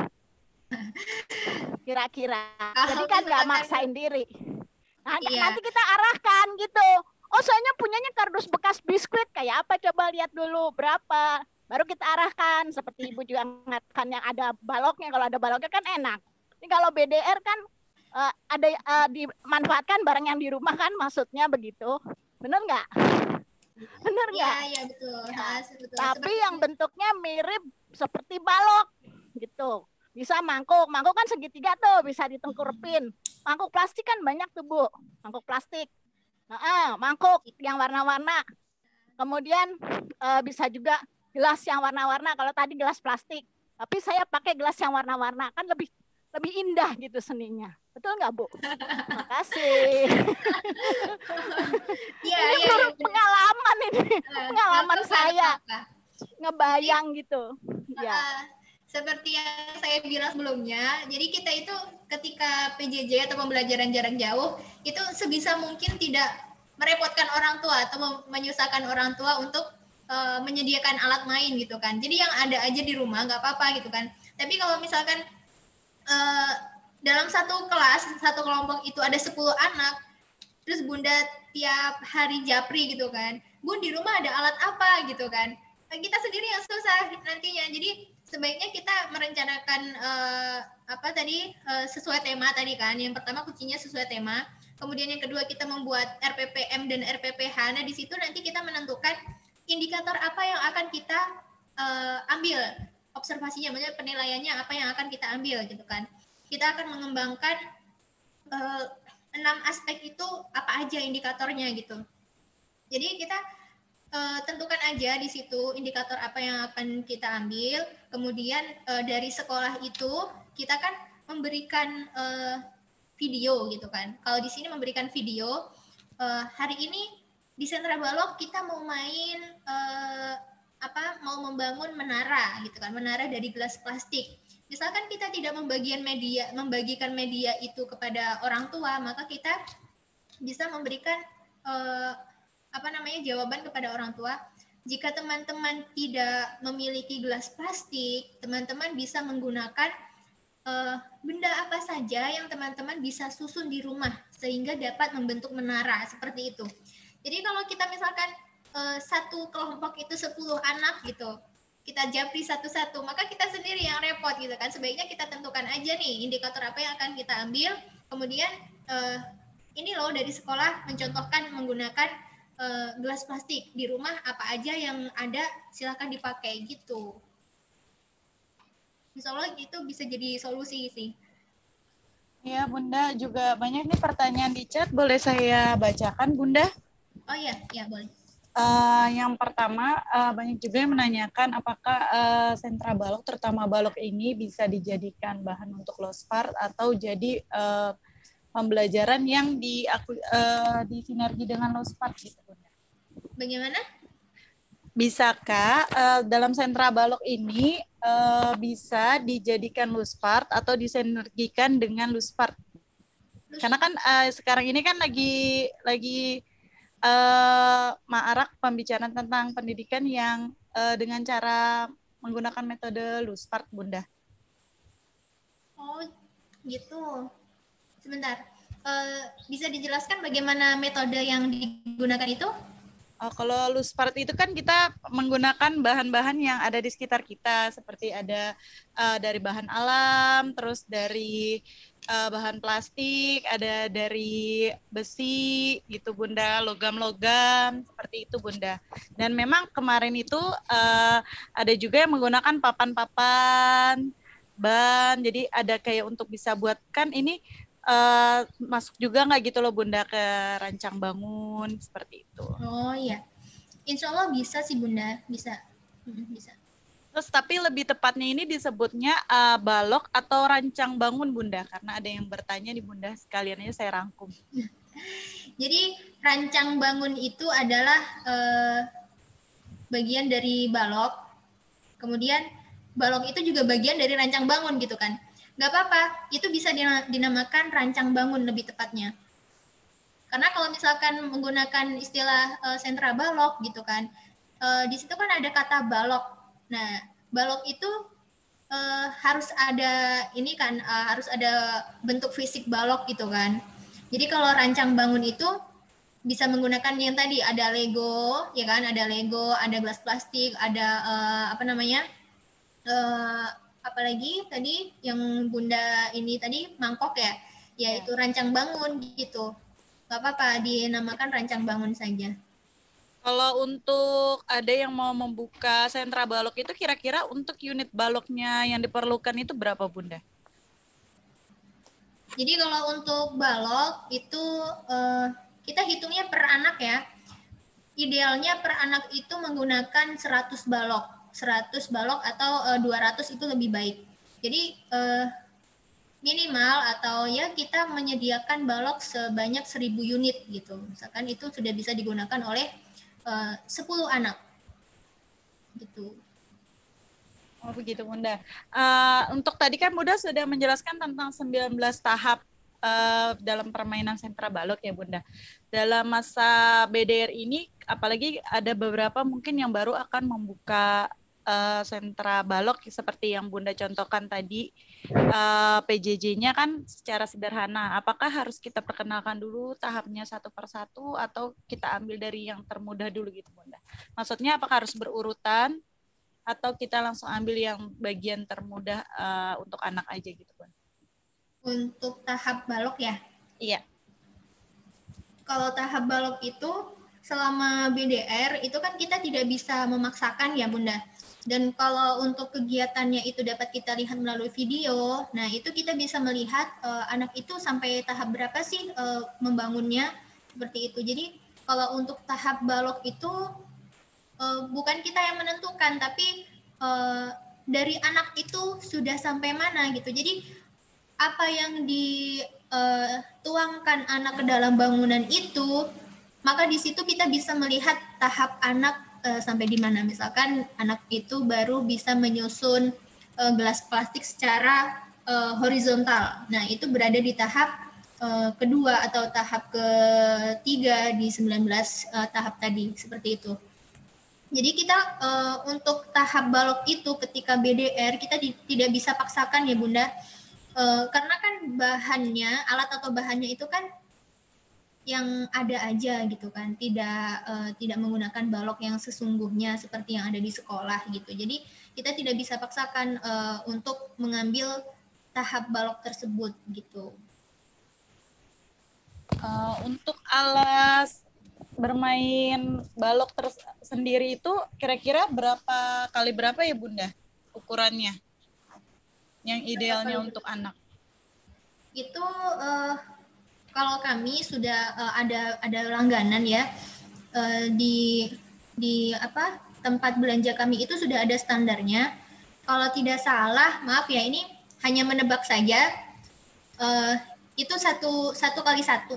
Kira-kira, jadi kan nggak maksain diri. Nah, Iya. nanti kita arahkan gitu. Oh, soalnya punyanya kardus bekas biskuit kayak apa? Coba lihat dulu berapa, baru kita arahkan. Seperti Ibu juga mengatakan yang ada baloknya. Kalau ada baloknya kan enak. Ini kalau B D R kan uh, ada uh, dimanfaatkan barang yang di rumah kan, maksudnya begitu. Bener nggak? Bener nggak? Iya, iya betul. Ya. Ha, betul. Tapi Seperti yang bentuknya mirip seperti balok gitu. Bisa mangkuk, mangkuk kan segitiga tuh, bisa ditengkurepin. Mangkuk plastik kan banyak tuh Bu, mangkuk plastik. Nah, mangkuk yang warna-warna. Kemudian uh, bisa juga gelas yang warna-warna. Kalau tadi gelas plastik, tapi saya pakai gelas yang warna-warna, kan lebih lebih indah gitu seninya. Betul nggak Bu? Makasih. Iya, ini iya, menurut iya, pengalaman ini, Uh, pengalaman apa, saya apa. ngebayang gitu. Uh, Ya. Seperti yang saya bilang sebelumnya, jadi kita itu ketika P J J atau pembelajaran jarak jauh itu sebisa mungkin tidak merepotkan orang tua atau menyusahkan orang tua untuk uh, menyediakan alat main gitu kan. Jadi yang ada aja di rumah nggak apa-apa gitu kan. Tapi kalau misalkan uh, dalam satu kelas, satu kelompok itu ada sepuluh anak, terus Bunda tiap hari japri gitu kan, Bun di rumah ada alat apa gitu kan, kita sendiri yang susah nantinya. Jadi sebaiknya kita merencanakan uh, apa tadi uh, sesuai tema tadi kan. Yang pertama kuncinya sesuai tema. Kemudian yang kedua kita membuat R P P M dan R P P H. Nah di situ nanti kita menentukan indikator apa yang akan kita uh, ambil observasinya, maksudnya penilaiannya apa yang akan kita ambil gitu kan. Kita akan mengembangkan uh, enam aspek itu apa aja indikatornya gitu. Jadi kita Uh, tentukan aja di situ indikator apa yang akan kita ambil. Kemudian uh, dari sekolah itu kita kan memberikan uh, video gitu kan. Kalau di sini memberikan video, uh, hari ini di Sentra Balok kita mau main uh, apa? Mau membangun menara gitu kan, menara dari gelas plastik. Misalkan kita tidak membagian media, membagikan media itu kepada orang tua, maka kita bisa memberikan uh, apa namanya jawaban kepada orang tua. Jika teman-teman tidak memiliki gelas plastik, teman-teman bisa menggunakan uh, benda apa saja yang teman-teman bisa susun di rumah sehingga dapat membentuk menara seperti itu. Jadi kalau kita misalkan uh, satu kelompok itu sepuluh anak gitu, kita japri satu-satu, maka kita sendiri yang repot gitu kan. Sebaiknya kita tentukan aja nih indikator apa yang akan kita ambil. Kemudian uh, ini loh dari sekolah mencontohkan menggunakan Uh, gelas plastik di rumah apa aja yang ada silakan dipakai gitu. Insya Allah itu bisa jadi solusi sih. Ya Bunda, juga banyak nih pertanyaan di chat, boleh saya bacakan Bunda? Oh iya, ya boleh. Uh, yang pertama uh, banyak juga yang menanyakan apakah uh, sentra balok terutama balok ini bisa dijadikan bahan untuk lospart atau jadi uh, pembelajaran yang di uh, di sinergi dengan lospart gitu Bunda. Bagaimana? Bisakah uh, dalam sentra balok ini uh, bisa dijadikan lospart atau disinergikan dengan lospart? Karena kan uh, sekarang ini kan lagi lagi uh, marak pembicaraan tentang pendidikan yang uh, dengan cara menggunakan metode lospart Bunda. Oh gitu. Sebentar, uh, bisa dijelaskan bagaimana metode yang digunakan itu? Oh, kalau lospart itu kan kita menggunakan bahan-bahan yang ada di sekitar kita, seperti ada uh, dari bahan alam, terus dari uh, bahan plastik, ada dari besi, gitu Bunda, logam-logam, seperti itu Bunda. Dan memang kemarin itu uh, ada juga yang menggunakan papan-papan, ban, jadi ada kayak untuk bisa buatkan ini, Uh, masuk juga nggak gitu loh Bunda ke rancang bangun seperti itu. Oh iya, Insya Allah bisa sih Bunda, bisa, hmm, bisa. Terus tapi lebih tepatnya ini disebutnya uh, balok atau rancang bangun Bunda, karena ada yang bertanya di Bunda, sekalian aja saya rangkum. Jadi rancang bangun itu adalah uh, bagian dari balok, kemudian balok itu juga bagian dari rancang bangun gitu kan. Nggak apa-apa, itu bisa dinamakan rancang bangun lebih tepatnya. Karena kalau misalkan menggunakan istilah uh, sentra balok gitu kan, uh, di situ kan ada kata balok. Nah, balok itu uh, harus ada ini kan, uh, harus ada bentuk fisik balok gitu kan. Jadi kalau rancang bangun itu bisa menggunakan yang tadi ada Lego, ya kan, ada Lego, ada gelas plastik, ada uh, apa namanya? Uh, apalagi tadi yang Bunda ini tadi mangkok ya. yaitu rancang bangun gitu. Gak apa-apa dinamakan rancang bangun saja. Kalau untuk ada yang mau membuka sentra balok itu kira-kira untuk unit baloknya yang diperlukan itu berapa Bunda? Jadi kalau untuk balok itu eh, kita hitungnya per anak ya. Idealnya per anak itu menggunakan seratus balok. seratus balok atau eh, dua ratus itu lebih baik. Jadi eh, minimal atau ya kita menyediakan balok sebanyak seribu unit gitu. Misalkan itu sudah bisa digunakan oleh eh, sepuluh anak. Gitu. Oh begitu Bunda. Uh, untuk tadi kan Bunda sudah menjelaskan tentang sembilan belas tahap uh, dalam permainan sentra balok ya Bunda. Dalam masa B D R ini, apalagi ada beberapa mungkin yang baru akan membuka uh, sentra balok seperti yang Bunda contohkan tadi, uh, P J J-nya kan secara sederhana. Apakah harus kita perkenalkan dulu tahapnya satu per satu atau kita ambil dari yang termudah dulu gitu Bunda? Maksudnya apakah harus berurutan? Atau kita langsung ambil yang bagian termudah uh, untuk anak aja gitu Bun? Untuk tahap balok ya? Iya. Kalau tahap balok itu selama B D R itu kan kita tidak bisa memaksakan ya Bunda. Dan kalau untuk kegiatannya itu dapat kita lihat melalui video, nah itu kita bisa melihat uh, anak itu sampai tahap berapa sih uh, membangunnya, seperti itu. Jadi kalau untuk tahap balok itu Uh, bukan kita yang menentukan, tapi uh, dari anak itu sudah sampai mana gitu. Jadi apa yang dituangkan uh, anak ke dalam bangunan itu, maka di situ kita bisa melihat tahap anak uh, sampai di mana. Misalkan anak itu baru bisa menyusun uh, gelas plastik secara uh, horizontal. Nah itu berada di tahap uh, kedua atau tahap ketiga di sembilan belas uh, tahap tadi, seperti itu. Jadi kita uh, untuk tahap balok itu ketika B D R kita di, tidak bisa paksakan ya Bunda, uh, karena kan bahannya, alat atau bahannya itu kan yang ada aja gitu kan, tidak uh, tidak menggunakan balok yang sesungguhnya seperti yang ada di sekolah gitu. Jadi kita tidak bisa paksakan uh, untuk mengambil tahap balok tersebut gitu. Uh, untuk alas bermain balok tersendiri itu kira-kira berapa kali berapa ya Bunda ukurannya yang idealnya untuk anak? Itu uh, kalau kami sudah uh, ada ada langganan ya uh, di di apa tempat belanja kami itu sudah ada standarnya. Kalau tidak salah, maaf ya ini hanya menebak saja, uh, itu satu satu kali satu.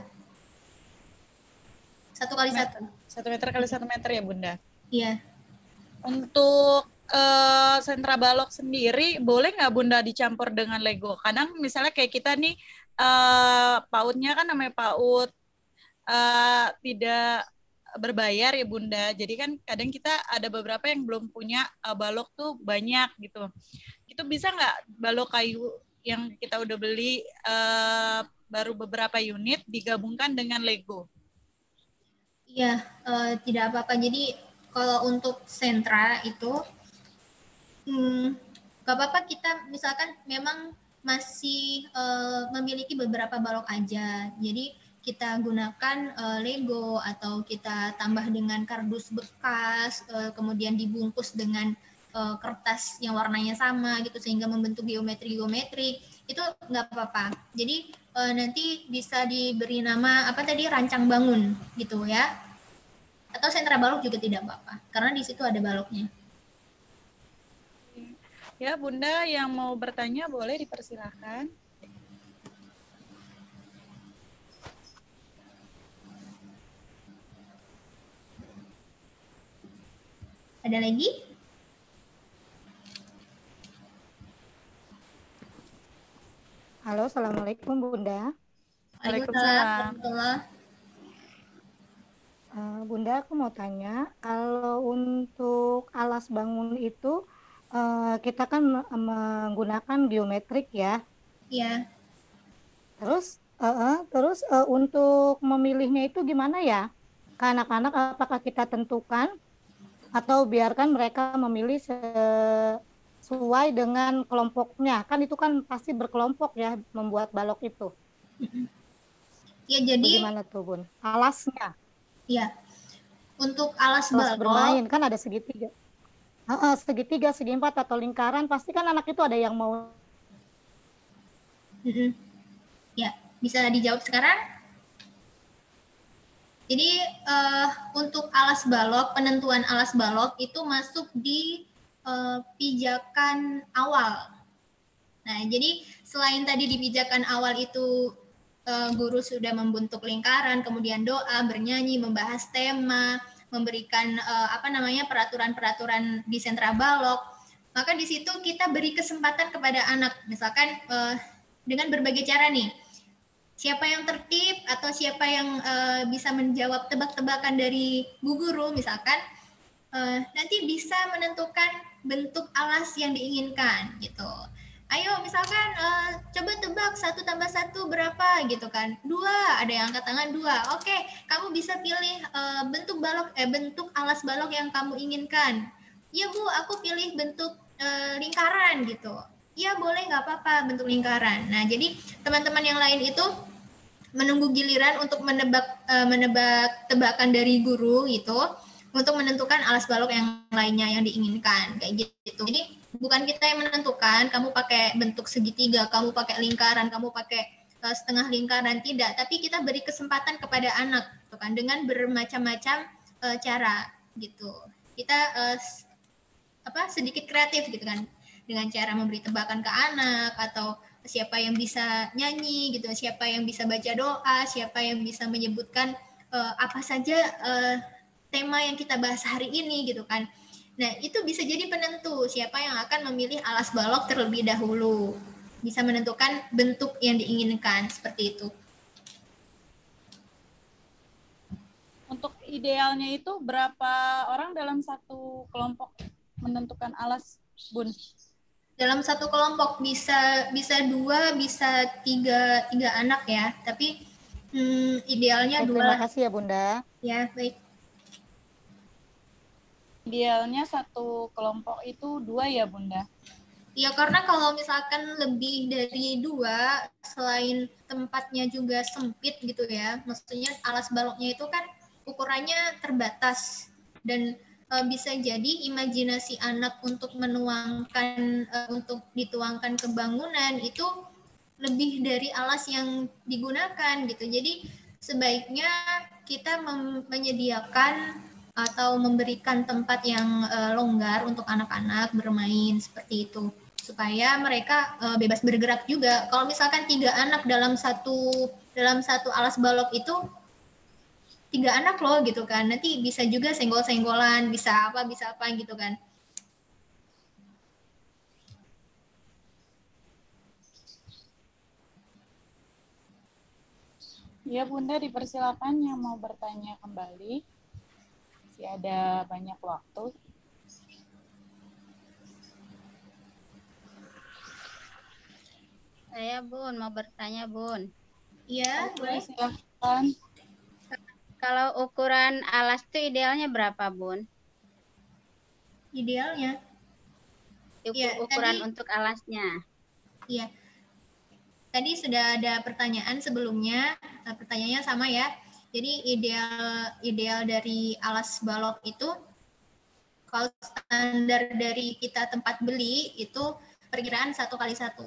Satu kali satu. Satu meter kali satu meter ya Bunda? Iya. Untuk uh, sentra balok sendiri, boleh nggak Bunda dicampur dengan Lego? Kadang misalnya kayak kita nih, uh, PAUD-nya kan namanya PAUD uh, tidak berbayar ya Bunda. Jadi kan kadang kita ada beberapa yang belum punya uh, balok tuh banyak gitu. Itu bisa nggak balok kayu yang kita udah beli uh, baru beberapa unit digabungkan dengan Lego? Iya, uh, tidak apa-apa. Jadi kalau untuk sentra itu, hmm, gak apa-apa kita misalkan memang masih uh, memiliki beberapa balok aja. Jadi kita gunakan uh, Lego atau kita tambah dengan kardus bekas, uh, kemudian dibungkus dengan uh, kertas yang warnanya sama gitu sehingga membentuk geometri-geometri. Itu nggak apa-apa. Jadi uh, nanti bisa diberi nama apa tadi rancang bangun gitu ya. Atau sentra balok juga tidak apa-apa karena di situ ada baloknya. Ya Bunda yang mau bertanya boleh dipersilahkan. Ada lagi? Halo, Assalamualaikum Bunda. Waalaikumsalam. Uh, Bunda, aku mau tanya, kalau untuk alas bangun itu uh, kita kan menggunakan geometrik ya? Iya. Terus, uh, uh, terus uh, untuk memilihnya itu gimana ya? Ke anak-anak apakah kita tentukan atau biarkan mereka memilih sesuai dengan kelompoknya? Kan itu kan pasti berkelompok ya membuat balok itu. Ya, jadi Bagaimana tuh Bun? Alasnya. ya untuk alas Alas balok bermain kan ada segitiga. Heeh, segitiga, segi empat atau lingkaran, pasti kan anak itu ada yang mau. Mm-mm. Ya, bisa dijawab sekarang. Jadi eh, untuk alas balok, penentuan alas balok itu masuk di eh, pijakan awal. Nah, jadi selain tadi di pijakan awal itu eh, guru sudah membentuk lingkaran, kemudian doa, bernyanyi, membahas tema, memberikan eh, apa namanya peraturan-peraturan di sentra balok, maka di situ kita beri kesempatan kepada anak, misalkan eh, dengan berbagai cara nih. Siapa yang tertib atau siapa yang uh, bisa menjawab tebak-tebakan dari Bu Guru misalkan uh, nanti bisa menentukan bentuk alas yang diinginkan gitu. Ayo misalkan uh, coba tebak satu tambah satu berapa gitu kan? Dua, ada yang angkat tangan dua. Oke, kamu bisa pilih uh, bentuk balok eh bentuk alas balok yang kamu inginkan. Ya Bu, aku pilih bentuk uh, lingkaran gitu. Ya boleh, nggak apa-apa bentuk lingkaran. Nah jadi teman-teman yang lain itu menunggu giliran untuk menebak uh, menebak tebakan dari guru gitu untuk menentukan alas balok yang lainnya yang diinginkan kayak gitu. Jadi bukan kita yang menentukan kamu pakai bentuk segitiga, kamu pakai lingkaran, kamu pakai uh, setengah lingkaran, tidak, tapi kita beri kesempatan kepada anak gitu kan dengan bermacam-macam uh, cara gitu. Kita uh, apa sedikit kreatif gitu kan dengan cara memberi tebakan ke anak atau siapa yang bisa nyanyi gitu, siapa yang bisa baca doa, siapa yang bisa menyebutkan uh, apa saja uh, tema yang kita bahas hari ini gitu kan. Nah, itu bisa jadi penentu siapa yang akan memilih alas balok terlebih dahulu. Bisa menentukan bentuk yang diinginkan seperti itu. Untuk idealnya itu berapa orang dalam satu kelompok menentukan alas, Bun? Dalam satu kelompok bisa bisa dua, bisa tiga tiga anak ya. Tapi hmm, idealnya Baik, dua. terima kasih ya Bunda. Ya baik. Idealnya satu kelompok itu dua ya Bunda? Ya karena kalau misalkan lebih dari dua, selain tempatnya juga sempit gitu ya. Maksudnya alas baloknya itu kan ukurannya terbatas dan Uh, bisa jadi imajinasi anak untuk menuangkan uh, untuk dituangkan ke bangunan itu lebih dari alas yang digunakan gitu. Jadi sebaiknya kita menyediakan atau memberikan tempat yang uh, longgar untuk anak-anak bermain seperti itu supaya mereka uh, bebas bergerak juga. Kalau misalkan tiga anak dalam satu dalam satu alas balok itu tiga anak loh gitu kan, nanti bisa juga senggol-senggolan, bisa apa bisa apa gitu kan. Ya Bunda, dipersilakan yang mau bertanya kembali, masih ada banyak waktu. Saya Bun mau bertanya Bun. Iya boleh. Silakan. Kalau ukuran alas itu idealnya berapa, Bun? Idealnya? Ukur, ya, ukuran tadi, untuk alasnya. Iya. Tadi sudah ada pertanyaan sebelumnya, pertanyaannya sama ya. Jadi ideal ideal dari alas balok itu, kalau standar dari kita tempat beli itu perkiraan satu kali satu.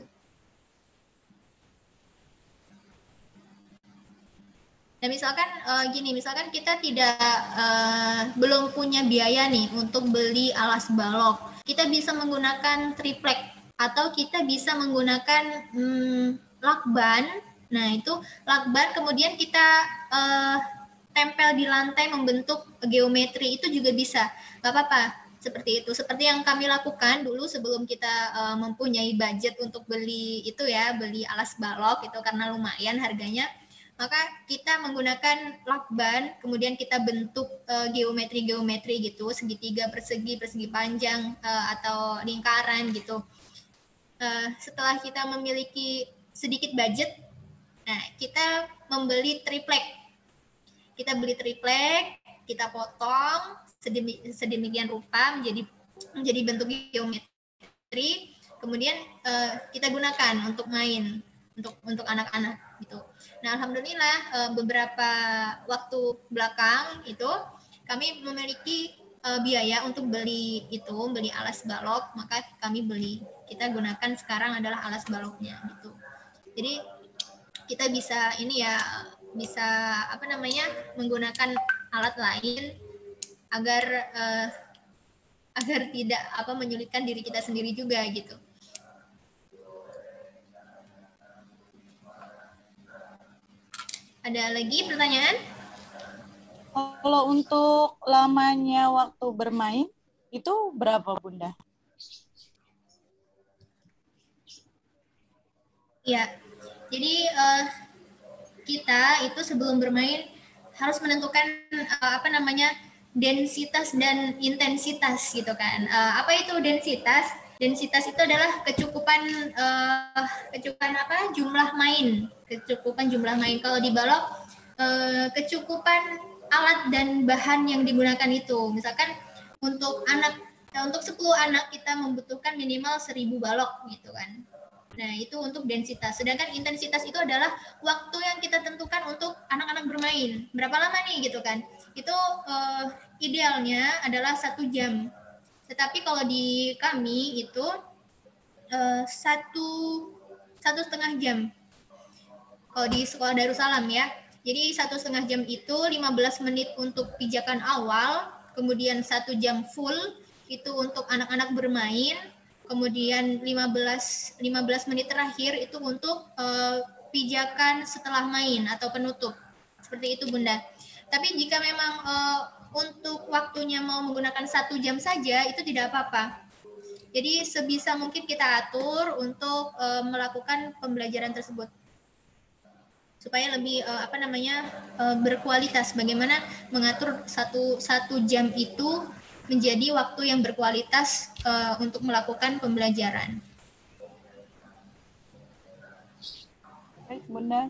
Nah misalkan uh, gini, misalkan kita tidak uh, belum punya biaya nih untuk beli alas balok, kita bisa menggunakan triplek atau kita bisa menggunakan hmm, lakban. Nah itu lakban kemudian kita uh, tempel di lantai membentuk geometri, itu juga bisa, nggak apa-apa seperti itu. Seperti yang kami lakukan dulu sebelum kita uh, mempunyai budget untuk beli itu ya, beli alas balok itu karena lumayan harganya. Maka kita menggunakan lakban, kemudian kita bentuk geometri-geometri uh, gitu, segitiga, persegi, persegi panjang, uh, atau lingkaran gitu. Uh, setelah kita memiliki sedikit budget, nah kita membeli triplek. Kita beli triplek, kita potong sedemi, sedemikian rupa menjadi menjadi bentuk geometri, kemudian uh, kita gunakan untuk main, untuk untuk anak-anak. gitu. Nah, alhamdulillah uh, beberapa waktu belakang itu kami memiliki uh, biaya untuk beli itu, beli alas balok, maka kami beli. Kita gunakan sekarang adalah alas baloknya gitu. Jadi kita bisa ini ya, bisa apa namanya, menggunakan alat lain agar uh, agar tidak apa menyulitkan diri kita sendiri juga gitu. Ada lagi pertanyaan? Kalau untuk lamanya waktu bermain itu berapa, Bunda? Ya, jadi uh, kita itu sebelum bermain harus menentukan uh, apa namanya densitas dan intensitas gitu kan. Uh, apa itu densitas? Densitas itu adalah kecukupan uh, kecukupan apa? Jumlah main, kecukupan jumlah main. Kalau di balok uh, kecukupan alat dan bahan yang digunakan itu. Misalkan untuk anak untuk sepuluh anak kita membutuhkan minimal seribu balok gitu kan. Nah, itu untuk densitas. Sedangkan intensitas itu adalah waktu yang kita tentukan untuk anak-anak bermain. Berapa lama nih gitu kan? Itu uh, idealnya adalah satu jam. Tetapi kalau di kami itu uh, satu satu setengah jam. Kalau di sekolah Darussalam ya. Jadi satu setengah jam itu lima belas menit untuk pijakan awal, kemudian satu jam full itu untuk anak-anak bermain. Kemudian lima belas menit terakhir itu untuk uh, pijakan setelah main atau penutup. Seperti itu, Bunda. Tapi jika memang uh, untuk waktunya mau menggunakan satu jam saja, itu tidak apa-apa. Jadi sebisa mungkin kita atur untuk uh, melakukan pembelajaran tersebut. Supaya lebih uh, apa namanya uh, berkualitas. Bagaimana mengatur satu, satu jam itu menjadi waktu yang berkualitas uh, untuk melakukan pembelajaran. Baik, Bunda.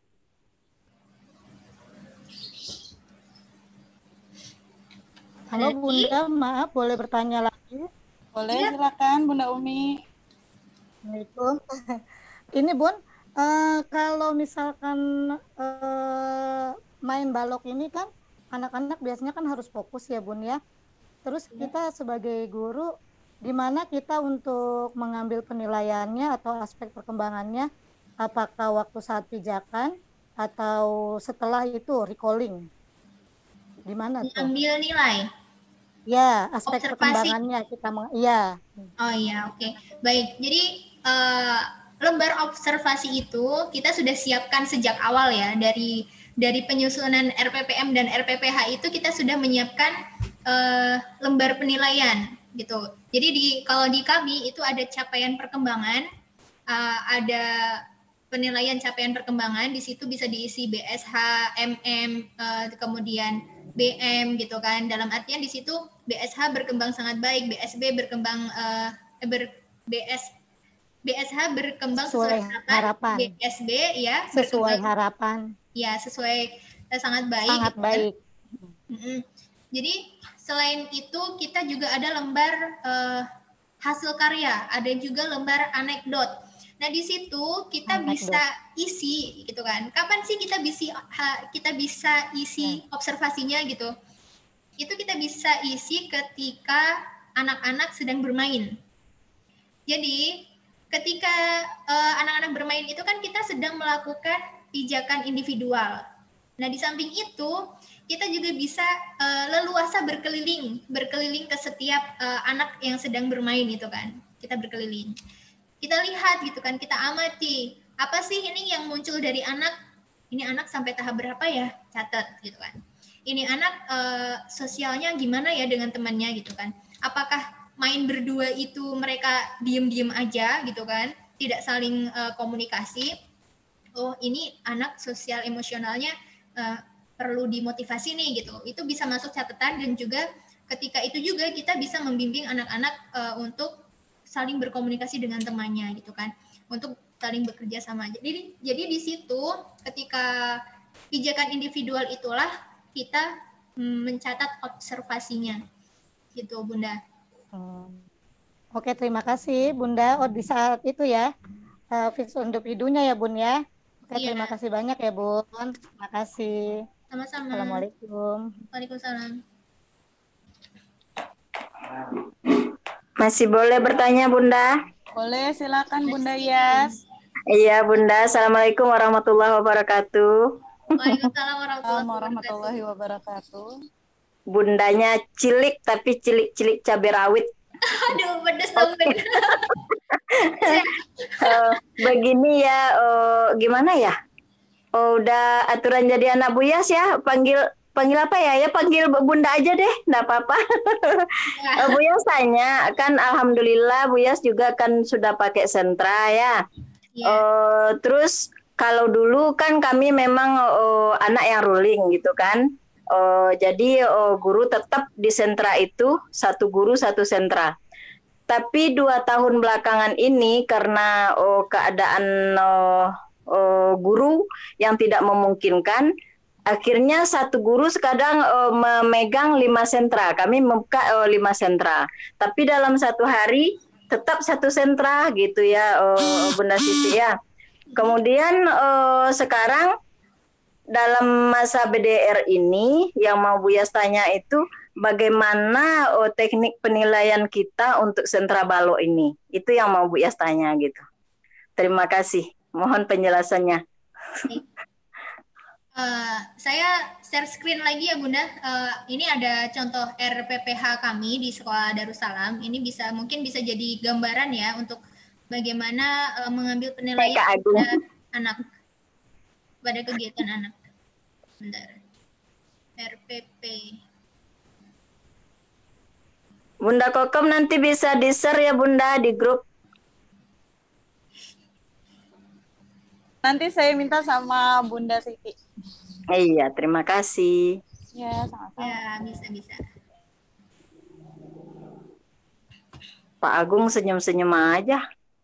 Halo Bunda, maaf boleh bertanya lagi? Boleh, ya. Silakan Bunda Umi. Assalamualaikum. Ini Bun, uh, kalau misalkan uh, main balok ini kan anak-anak biasanya kan harus fokus ya Bun ya. Terus kita sebagai guru, di mana kita untuk mengambil penilaiannya atau aspek perkembangannya, apakah waktu saat pijakan atau setelah itu recalling? Di mana tuh? Ambil nilai. Ya, aspek Observasi. Perkembangannya kita, iya. Oh iya, oke. Okay. Baik, jadi uh, lembar observasi itu kita sudah siapkan sejak awal ya, dari dari penyusunan R P P M dan R P P H itu kita sudah menyiapkan Uh, lembar penilaian gitu. Jadi di kalau di kami itu ada capaian perkembangan, uh, ada penilaian capaian perkembangan, di situ bisa diisi B S H, M M, uh, kemudian B M gitu kan. Dalam artian di situ B S H berkembang sangat baik, B S B berkembang uh, ber, B S B S H berkembang sesuai sesuai harapan, B S B ya sesuai harapan. Ya, sesuai uh, sangat baik. Sangat gitu baik. Kan? Mm-hmm. Jadi selain itu kita juga ada lembar uh, hasil karya, ada juga lembar anekdot. Nah di situ kita anekdot. Bisa isi gitu kan. Kapan sih kita bisa ha, kita bisa isi observasinya gitu? Itu kita bisa isi ketika anak-anak sedang bermain. Jadi ketika uh, anak-anak bermain itu kan kita sedang melakukan pijakan individual. Nah di samping itu kita juga bisa uh, leluasa berkeliling, berkeliling ke setiap uh, anak yang sedang bermain itu kan. Kita berkeliling. Kita lihat gitu kan, kita amati. Apa sih ini yang muncul dari anak? Ini anak sampai tahap berapa ya? Catat gitu kan. Ini anak uh, sosialnya gimana ya dengan temannya gitu kan. Apakah main berdua itu mereka diem-diem aja gitu kan. Tidak saling uh, komunikasi. Oh ini anak sosial emosionalnya uh, perlu dimotivasi nih gitu. Itu bisa masuk catatan dan juga ketika itu juga kita bisa membimbing anak-anak uh, untuk saling berkomunikasi dengan temannya gitu kan. Untuk saling bekerja sama. Jadi jadi di situ ketika pijakan individual itulah kita mm, mencatat observasinya. Gitu Bunda. Hmm. Oke, terima kasih Bunda. Oh di saat itu ya uh, fix individunya ya Bun ya. Oke, Iya. terima kasih banyak ya, Bun. Terima kasih. Sama-sama. Assalamualaikum. Waalaikumsalam. Masih boleh bertanya, Bunda? Boleh, silakan Bunda Yas. Iya, Bunda. Assalamualaikum warahmatullahi wabarakatuh. Waalaikumsalam warahmatullahi wabarakatuh. Bundanya cilik tapi cilik-cilik cabai rawit. Aduh, pedes banget. uh, begini ya, uh, gimana ya? Oh, udah aturan jadi anak Buyas ya, panggil panggil apa ya? Ya panggil Bunda aja deh, enggak apa-apa. uh, Buyas tanya, kan alhamdulillah Buyas juga kan sudah pakai sentra ya. Yeah. Uh, terus kalau dulu kan kami memang uh, anak yang ruling gitu kan. Uh, jadi uh, guru tetap di sentra itu satu guru satu sentra. Tapi dua tahun belakangan ini karena oh, keadaan oh, oh, guru yang tidak memungkinkan, akhirnya satu guru sekadang oh, memegang lima sentra. Kami membuka oh, lima sentra. Tapi dalam satu hari tetap satu sentra gitu ya, oh, Bunda Siti ya. Kemudian oh, sekarang dalam masa B D R ini yang mau Buyas tanya itu bagaimana oh, teknik penilaian kita untuk sentra balok ini? Itu yang mau Buyas tanya gitu. Terima kasih. Mohon penjelasannya. Uh, saya share screen lagi ya Bunda. Uh, ini ada contoh R P P H kami di Sekolah Darussalam. Ini bisa mungkin bisa jadi gambaran ya untuk bagaimana uh, mengambil penilaian pada anak, pada kegiatan anak. Bentar. R P P. Bunda Kokom nanti bisa di-share ya Bunda di grup. Nanti saya minta sama Bunda Siti. Iya, terima kasih. Ya, sama-sama. Ya, bisa-bisa. Pak Agung senyum-senyum aja.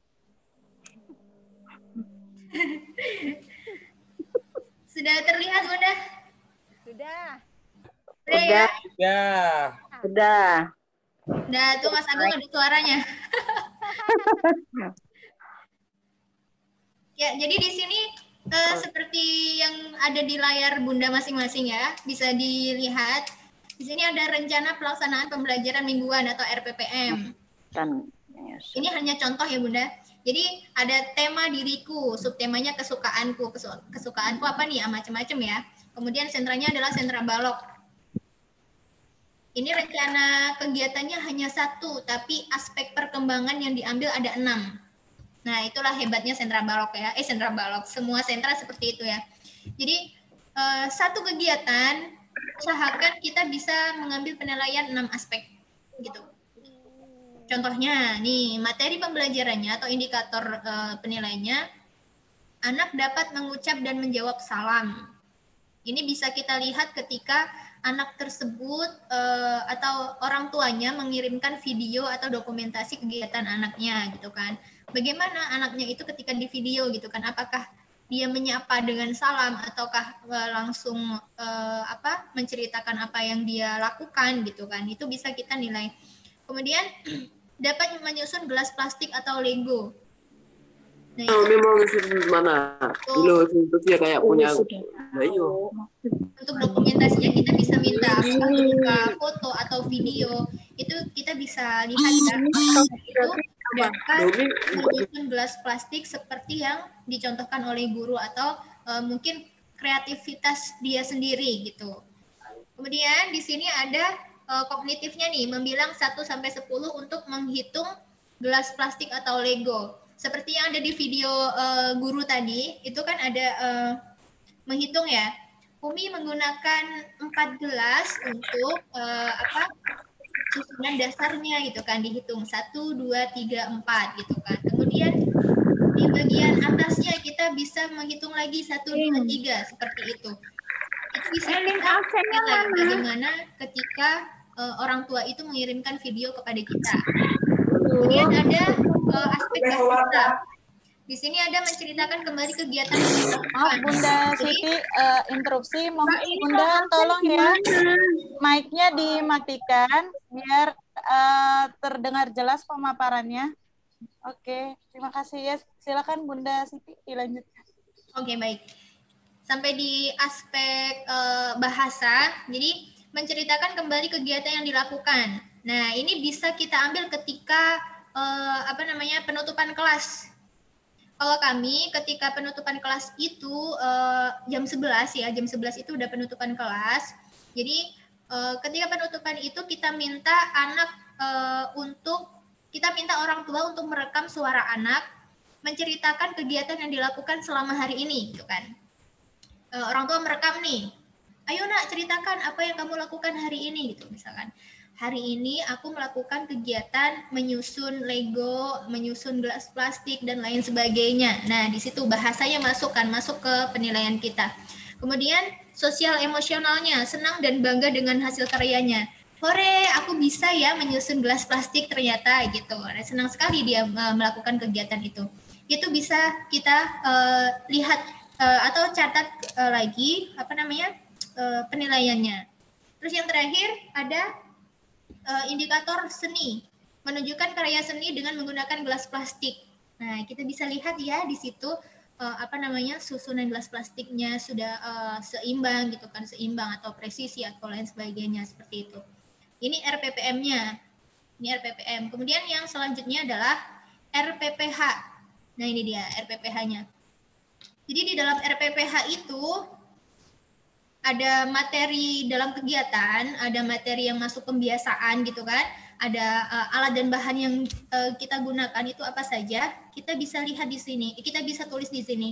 Sudah terlihat Bunda? Sudah. Sudah ya? Sudah. Sudah. Nah, tuh Mas Agung ada suaranya. Ya, jadi di sini uh, seperti yang ada di layar Bunda masing-masing ya, bisa dilihat. Di sini ada rencana pelaksanaan pembelajaran mingguan atau R P P M. Kan. Ini hanya contoh ya Bunda. Jadi ada tema diriku, subtemanya kesukaanku. Kesukaanku apa nih? Ya, macam-macam ya. Kemudian sentranya adalah sentra balok. Ini rencana kegiatannya hanya satu, tapi aspek perkembangan yang diambil ada enam. Nah, itulah hebatnya sentra balok ya. Eh, sentra balok. Semua sentra seperti itu ya. Jadi, eh, satu kegiatan, usahakan kita bisa mengambil penilaian enam aspek. Gitu. Contohnya, nih, materi pembelajarannya atau indikator eh, penilaiannya, anak dapat mengucap dan menjawab salam. Ini bisa kita lihat ketika anak tersebut uh, atau orang tuanya mengirimkan video atau dokumentasi kegiatan anaknya gitu kan. Bagaimana anaknya itu ketika di video gitu kan? Apakah dia menyapa dengan salam ataukah uh, langsung uh, apa menceritakan apa yang dia lakukan gitu kan? Itu bisa kita nilai. Kemudian dapat menyusun gelas plastik atau Lego. Nah, oh, memang mana? Dulu itu dia kayak punya. Nah, iyo. Untuk dokumentasinya kita bisa minta apakah berupa foto atau video, itu kita bisa lihat ya. Itu dapat menyusun gelas plastik seperti yang dicontohkan oleh guru atau uh, mungkin kreativitas dia sendiri gitu. Kemudian di sini ada uh, kognitifnya nih, membilang satu sampai sepuluh untuk menghitung gelas plastik atau Lego. Seperti yang ada di video uh, guru tadi, itu kan ada uh, menghitung ya. Umi menggunakan empat gelas untuk uh, apa susunan dasarnya gitu kan, dihitung satu, dua, tiga, empat gitu kan. Kemudian di bagian atasnya kita bisa menghitung lagi satu, dua, tiga seperti itu. Itu bisa kita lihat bagaimana ketika uh, orang tua itu mengirimkan video kepada kita. Kemudian ada uh, aspek bahasa. Di sini ada menceritakan kembali kegiatan yang dilakukan. Maaf Bunda Siti, uh, interupsi. Mohon Bunda tolong ya, mic-nya dimatikan biar uh, terdengar jelas pemaparannya. Oke, terima kasih ya. Silakan Bunda Siti dilanjutkan. Oke, baik. Sampai di aspek uh, bahasa, jadi menceritakan kembali kegiatan yang dilakukan. Nah, ini bisa kita ambil ketika uh, apa namanya penutupan kelas. Kalau kami ketika penutupan kelas itu uh, jam sebelas ya, jam sebelas itu udah penutupan kelas. Jadi uh, ketika penutupan itu kita minta anak uh, untuk kita minta orang tua untuk merekam suara anak menceritakan kegiatan yang dilakukan selama hari ini, gitu kan. Uh, orang tua merekam nih, ayo nak ceritakan apa yang kamu lakukan hari ini gitu misalkan. Hari ini aku melakukan kegiatan menyusun Lego, menyusun gelas plastik dan lain sebagainya. Nah, di situ bahasanya masuk kan, masuk ke penilaian kita. Kemudian sosial emosionalnya, senang dan bangga dengan hasil karyanya. Hore, aku bisa ya menyusun gelas plastik ternyata gitu. Nah, senang sekali dia uh, melakukan kegiatan itu. Itu bisa kita uh, lihat Uh, atau catat uh, lagi apa namanya uh, penilaiannya. Terus yang terakhir ada uh, indikator seni, menunjukkan karya seni dengan menggunakan gelas plastik. Nah, kita bisa lihat ya di situ uh, apa namanya susunan gelas plastiknya sudah uh, seimbang gitu kan, seimbang atau presisi atau lain sebagainya seperti itu. Ini R P P M-nya. Ini R P P M. Kemudian yang selanjutnya adalah R P P H. Nah, ini dia R P P H-nya. Jadi di dalam R P P H itu ada materi dalam kegiatan, ada materi yang masuk pembiasaan gitu kan, ada uh, alat dan bahan yang uh, kita gunakan itu apa saja, kita bisa lihat di sini, kita bisa tulis di sini.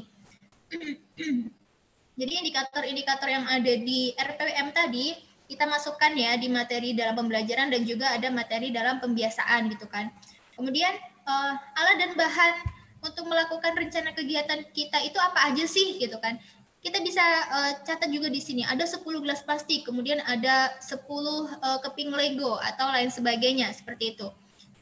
Jadi indikator-indikator yang ada di R P P M tadi, kita masukkan ya di materi dalam pembelajaran dan juga ada materi dalam pembiasaan gitu kan. Kemudian uh, alat dan bahan untuk melakukan rencana kegiatan kita itu apa aja sih gitu kan. Kita bisa uh, catat juga di sini ada sepuluh gelas plastik, kemudian ada sepuluh uh, keping Lego atau lain sebagainya seperti itu.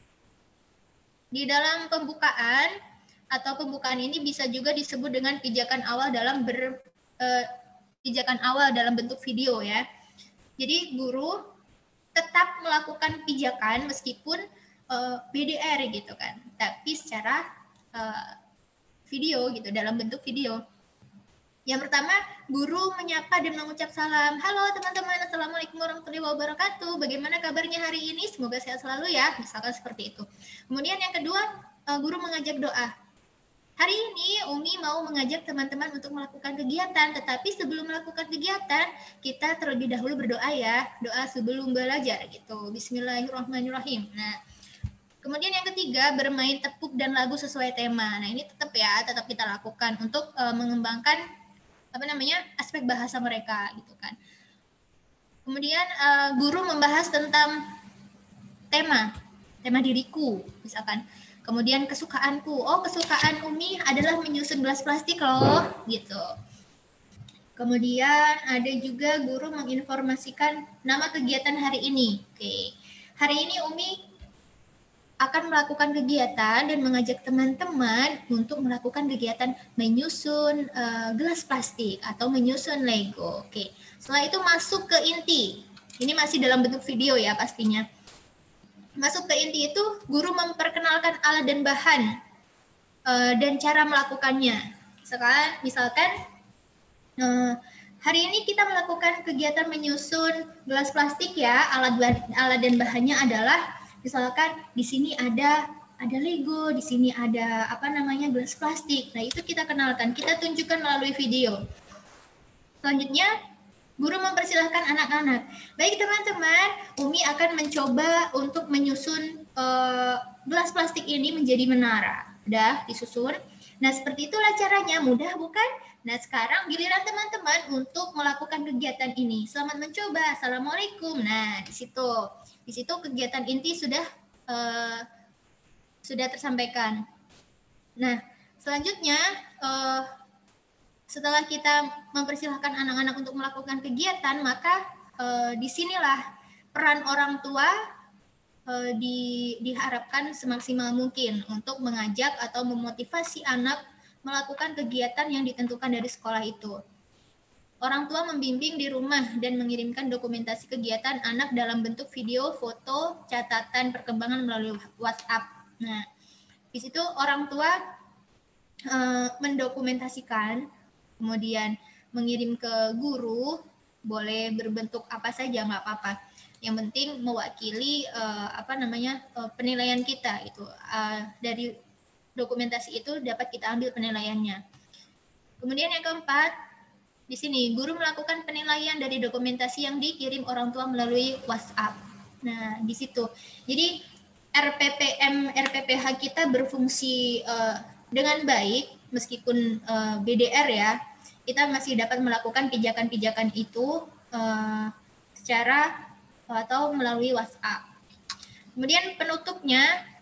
Di dalam pembukaan atau pembukaan ini bisa juga disebut dengan pijakan awal dalam ber uh, pijakan awal dalam bentuk video ya. Jadi guru tetap melakukan pijakan meskipun uh, B D R gitu kan, tapi secara Uh, video gitu, dalam bentuk video. Yang pertama, guru menyapa dan mengucap salam. Halo teman-teman, assalamualaikum warahmatullahi wabarakatuh. Bagaimana kabarnya hari ini? Semoga sehat selalu ya. Misalkan seperti itu. Kemudian yang kedua, uh, guru mengajak doa. Hari ini Umi mau mengajak teman-teman untuk melakukan kegiatan, tetapi sebelum melakukan kegiatan, kita terlebih dahulu berdoa ya. Doa sebelum belajar gitu. Bismillahirrahmanirrahim. Nah, kemudian yang ketiga, bermain tepuk dan lagu sesuai tema. Nah, ini tetap ya, tetap kita lakukan untuk uh, mengembangkan apa namanya aspek bahasa mereka gitu kan. Kemudian uh, guru membahas tentang tema, tema diriku misalkan. Kemudian kesukaanku, oh kesukaan Umi adalah menyusun gelas plastik loh gitu. Kemudian ada juga guru menginformasikan nama kegiatan hari ini. Oke, hari ini Umi akan melakukan kegiatan dan mengajak teman-teman untuk melakukan kegiatan menyusun uh, gelas plastik atau menyusun Lego. Oke, setelah itu masuk ke inti. Ini masih dalam bentuk video ya pastinya. Masuk ke inti itu guru memperkenalkan alat dan bahan uh, dan cara melakukannya. Sekarang misalkan uh, hari ini kita melakukan kegiatan menyusun gelas plastik ya. Alat alat dan bahannya adalah misalkan di sini ada ada Lego, di sini ada apa namanya gelas plastik. Nah, itu kita kenalkan, kita tunjukkan melalui video. Selanjutnya, guru mempersilahkan anak-anak. Baik teman-teman, Umi akan mencoba untuk menyusun uh, gelas plastik ini menjadi menara. Udah disusun. Nah, seperti itulah caranya, mudah bukan? Nah, sekarang giliran teman-teman untuk melakukan kegiatan ini. Selamat mencoba. Assalamualaikum. Nah, di situ. Di situ kegiatan inti sudah uh, sudah tersampaikan. Nah, selanjutnya uh, setelah kita mempersilahkan anak-anak untuk melakukan kegiatan, maka uh, disinilah peran orang tua uh, di, diharapkan semaksimal mungkin untuk mengajak atau memotivasi anak melakukan kegiatan yang ditentukan dari sekolah itu. Orang tua membimbing di rumah dan mengirimkan dokumentasi kegiatan anak dalam bentuk video, foto, catatan perkembangan melalui WhatsApp. Nah, di situ orang tua uh, mendokumentasikan kemudian mengirim ke guru, boleh berbentuk apa saja, nggak apa-apa. Yang penting mewakili uh, apa namanya uh, penilaian kita itu. Uh, dari dokumentasi itu dapat kita ambil penilaiannya. Kemudian yang keempat, di sini guru melakukan penilaian dari dokumentasi yang dikirim orang tua melalui WhatsApp. Nah, di situ. Jadi R P P M, R P P H kita berfungsi uh, dengan baik, meskipun uh, B D R ya, kita masih dapat melakukan pijakan-pijakan itu uh, secara atau melalui WhatsApp. Kemudian penutupnya,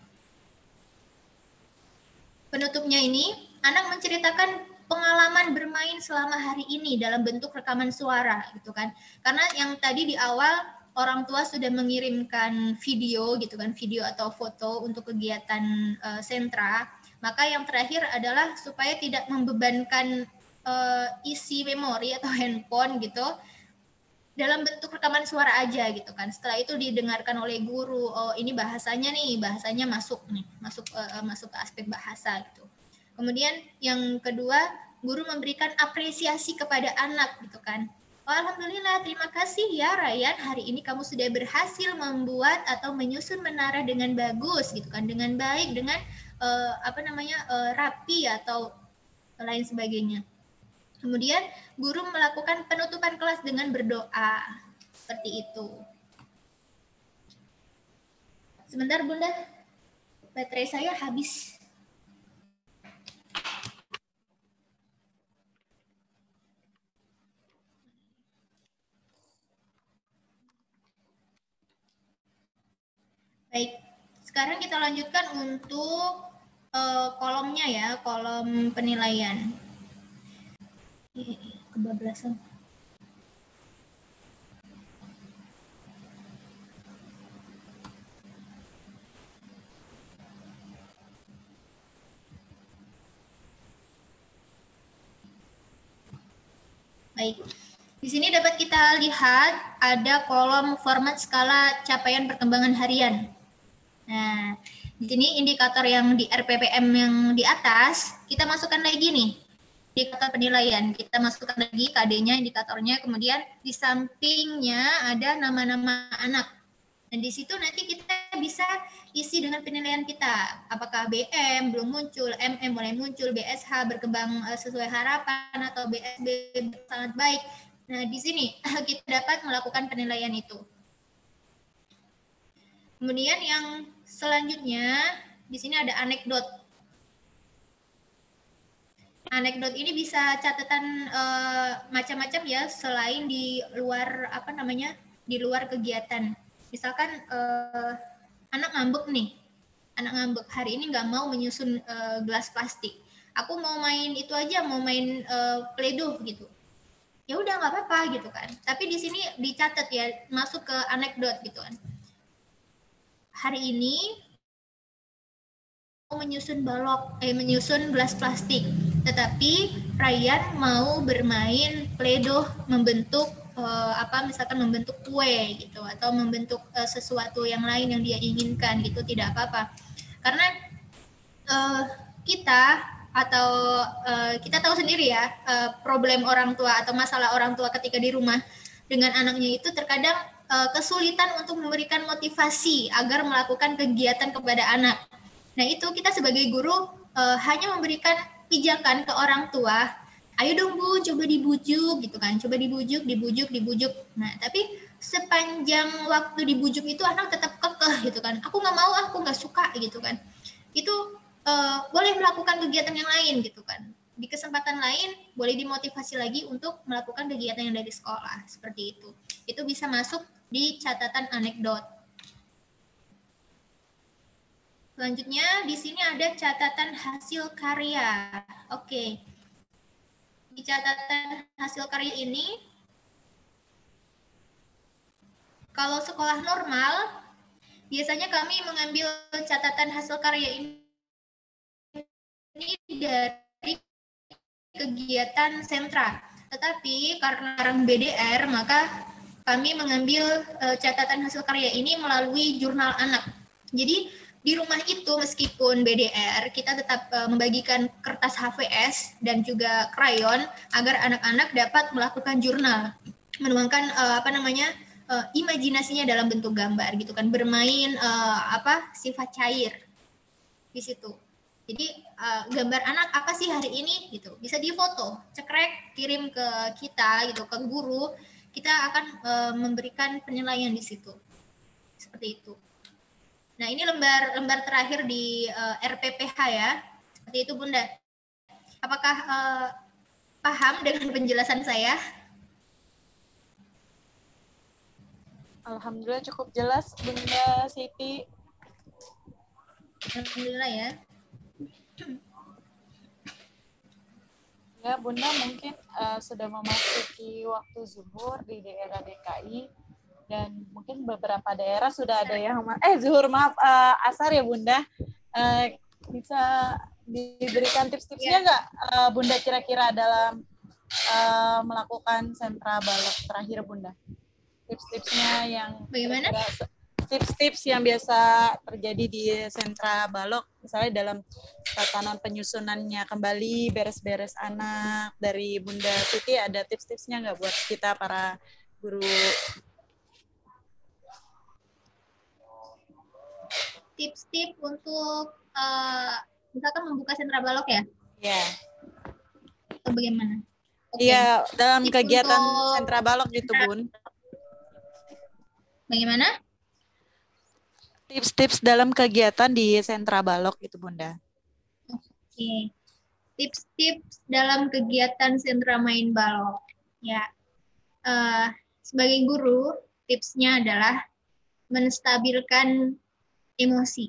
penutupnya ini anak menceritakan pengalaman bermain selama hari ini dalam bentuk rekaman suara, gitu kan? Karena yang tadi di awal orang tua sudah mengirimkan video, gitu kan, video atau foto untuk kegiatan uh, sentra. Maka yang terakhir adalah supaya tidak membebankan uh, isi memori atau handphone gitu dalam bentuk rekaman suara aja gitu kan. Setelah itu didengarkan oleh guru, oh ini bahasanya nih, bahasanya masuk nih, masuk uh, masuk ke aspek bahasa gitu. Kemudian yang kedua, guru memberikan apresiasi kepada anak gitu kan. Oh, alhamdulillah, terima kasih ya Ryan, hari ini kamu sudah berhasil membuat atau menyusun menara dengan bagus gitu kan, dengan baik, dengan uh, apa namanya uh, rapi atau lain sebagainya. Kemudian guru melakukan penutupan kelas dengan berdoa. Seperti itu. Sebentar Bunda, baterai saya habis. Baik, sekarang kita lanjutkan untuk uh, kolomnya ya, kolom penilaian. Kebablasan. Baik, di sini dapat kita lihat ada kolom format skala capaian perkembangan harian. Nah, di sini indikator yang di R P P M yang di atas, kita masukkan lagi nih. Indikator penilaian, kita masukkan lagi K D-nya, indikatornya, kemudian di sampingnya ada nama-nama anak. Dan di situ nanti kita bisa isi dengan penilaian kita. Apakah B M belum muncul, M M mulai muncul, B S H berkembang sesuai harapan, atau B S B sangat baik. Nah, di sini kita dapat melakukan penilaian itu. Kemudian yang selanjutnya, di sini ada anekdot. Anekdot ini bisa catatan uh, macam-macam ya, selain di luar apa namanya di luar kegiatan. Misalkan uh, anak ngambek nih, anak ngambek hari ini nggak mau menyusun uh, gelas plastik. Aku mau main itu aja, mau main uh, Play-Doh gitu. Ya udah nggak apa-apa gitu kan. Tapi di sini dicatat ya, masuk ke anekdot gitu kan. Hari ini mau menyusun balok, eh menyusun gelas plastik. Tetapi Ryan mau bermain Play-Doh membentuk uh, apa misalkan membentuk kue gitu, atau membentuk uh, sesuatu yang lain yang dia inginkan gitu, tidak apa-apa. Karena uh, kita atau uh, kita tahu sendiri ya, uh, problem orang tua atau masalah orang tua ketika di rumah dengan anaknya itu terkadang uh, kesulitan untuk memberikan motivasi agar melakukan kegiatan kepada anak. Nah, itu kita sebagai guru uh, hanya memberikan pijakan ke orang tua, ayo dong Bu, coba dibujuk gitu kan, coba dibujuk, dibujuk, dibujuk. Nah, tapi sepanjang waktu dibujuk itu anak tetap kekeh gitu kan, aku nggak mau, aku nggak suka gitu kan. Itu uh, boleh melakukan kegiatan yang lain gitu kan. Di kesempatan lain boleh dimotivasi lagi untuk melakukan kegiatan yang dari sekolah, seperti itu. Itu bisa masuk di catatan anekdot. Selanjutnya di sini ada catatan hasil karya. Oke. Di catatan hasil karya ini, kalau sekolah normal, biasanya kami mengambil catatan hasil karya ini dari kegiatan sentra. Tetapi karena sekarang B D R, maka kami mengambil uh, catatan hasil karya ini melalui jurnal anak. Jadi di rumah itu meskipun B D R, kita tetap uh, membagikan kertas H V S dan juga krayon agar anak-anak dapat melakukan jurnal, menuangkan uh, apa namanya uh, imajinasinya dalam bentuk gambar gitu kan, bermain uh, apa sifat cair di situ. Jadi uh, gambar anak apa sih hari ini gitu, bisa difoto, cekrek, kirim ke kita gitu, ke guru, kita akan uh, memberikan penilaian di situ. Seperti itu. Nah, ini lembar lembar terakhir di uh, R P P H ya. Seperti itu, Bunda. Apakah uh, paham dengan penjelasan saya? Alhamdulillah cukup jelas, Bunda Siti. Alhamdulillah ya. Ya, Bunda mungkin uh, sudah memasuki waktu zuhur di daerah D K I. Dan mungkin beberapa daerah sudah ada yang eh zuhur maaf uh, asar ya Bunda, uh, bisa diberikan tips-tipsnya nggak uh, Bunda kira-kira dalam uh, melakukan sentra balok terakhir Bunda, tips-tipsnya yang bagaimana? Tips-tips yang biasa terjadi di sentra balok, misalnya dalam tatanan penyusunannya kembali, beres-beres anak, dari Bunda Siti ada tips-tipsnya nggak buat kita para guru? Tips-tips untuk uh, misalkan membuka sentra balok ya? Iya. Atau bagaimana? Iya, okay. Dalam tips kegiatan untuk sentra balok gitu, Bun. Bagaimana? Tips-tips dalam kegiatan di sentra balok gitu, Bunda. Oke. Okay. Tips-tips dalam kegiatan sentra main balok. Ya. Uh, sebagai guru, tipsnya adalah menstabilkan emosi.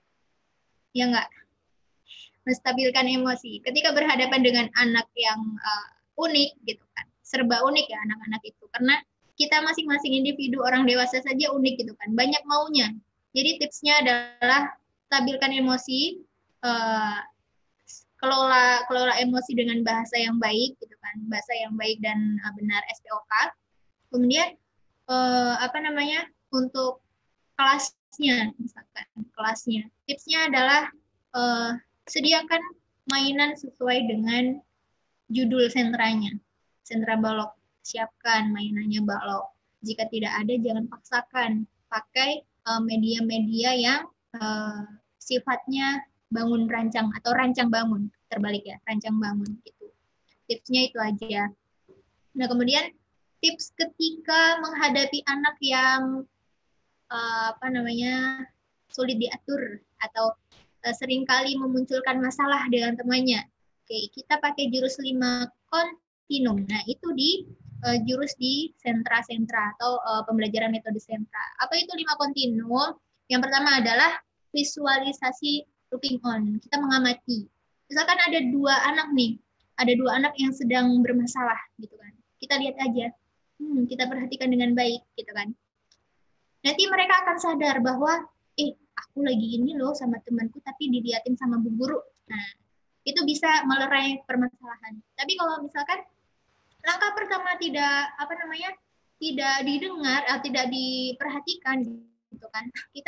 Ya enggak? Menstabilkan emosi. Ketika berhadapan dengan anak yang uh, unik gitu kan. Serba unik ya anak-anak itu. Karena kita masing-masing individu, orang dewasa saja unik gitu kan. Banyak maunya. Jadi tipsnya adalah stabilkan emosi, uh, kelola kelola emosi dengan bahasa yang baik gitu kan. Bahasa yang baik dan uh, benar S P O K. Kemudian uh, apa namanya? Untuk kelasnya, misalkan kelasnya. Tipsnya adalah uh, sediakan mainan sesuai dengan judul sentranya. Sentra balok, siapkan mainannya balok. Jika tidak ada, jangan paksakan. Pakai uh, media-media yang uh, sifatnya bangun rancang atau rancang bangun. Terbalik ya, rancang bangun gitu. Tipsnya itu aja. Nah, kemudian tips ketika menghadapi anak yang Uh, apa namanya sulit diatur atau uh, seringkali memunculkan masalah dengan temannya. Oke, kita pakai jurus lima kontinum. Nah, itu di uh, jurus di sentra-sentra atau uh, pembelajaran metode sentra. Apa itu lima kontinum? Yang pertama adalah visualisasi looking on. Kita mengamati. Misalkan ada dua anak nih, ada dua anak yang sedang bermasalah gitu kan. Kita lihat aja. Hmm, kita perhatikan dengan baik gitu kan. Nanti mereka akan sadar bahwa, eh, aku lagi ini loh sama temanku, tapi diliatin sama bu guru. Nah, itu bisa melerai permasalahan. Tapi kalau misalkan langkah pertama tidak, apa namanya, tidak didengar atau tidak diperhatikan, gitu kan, kita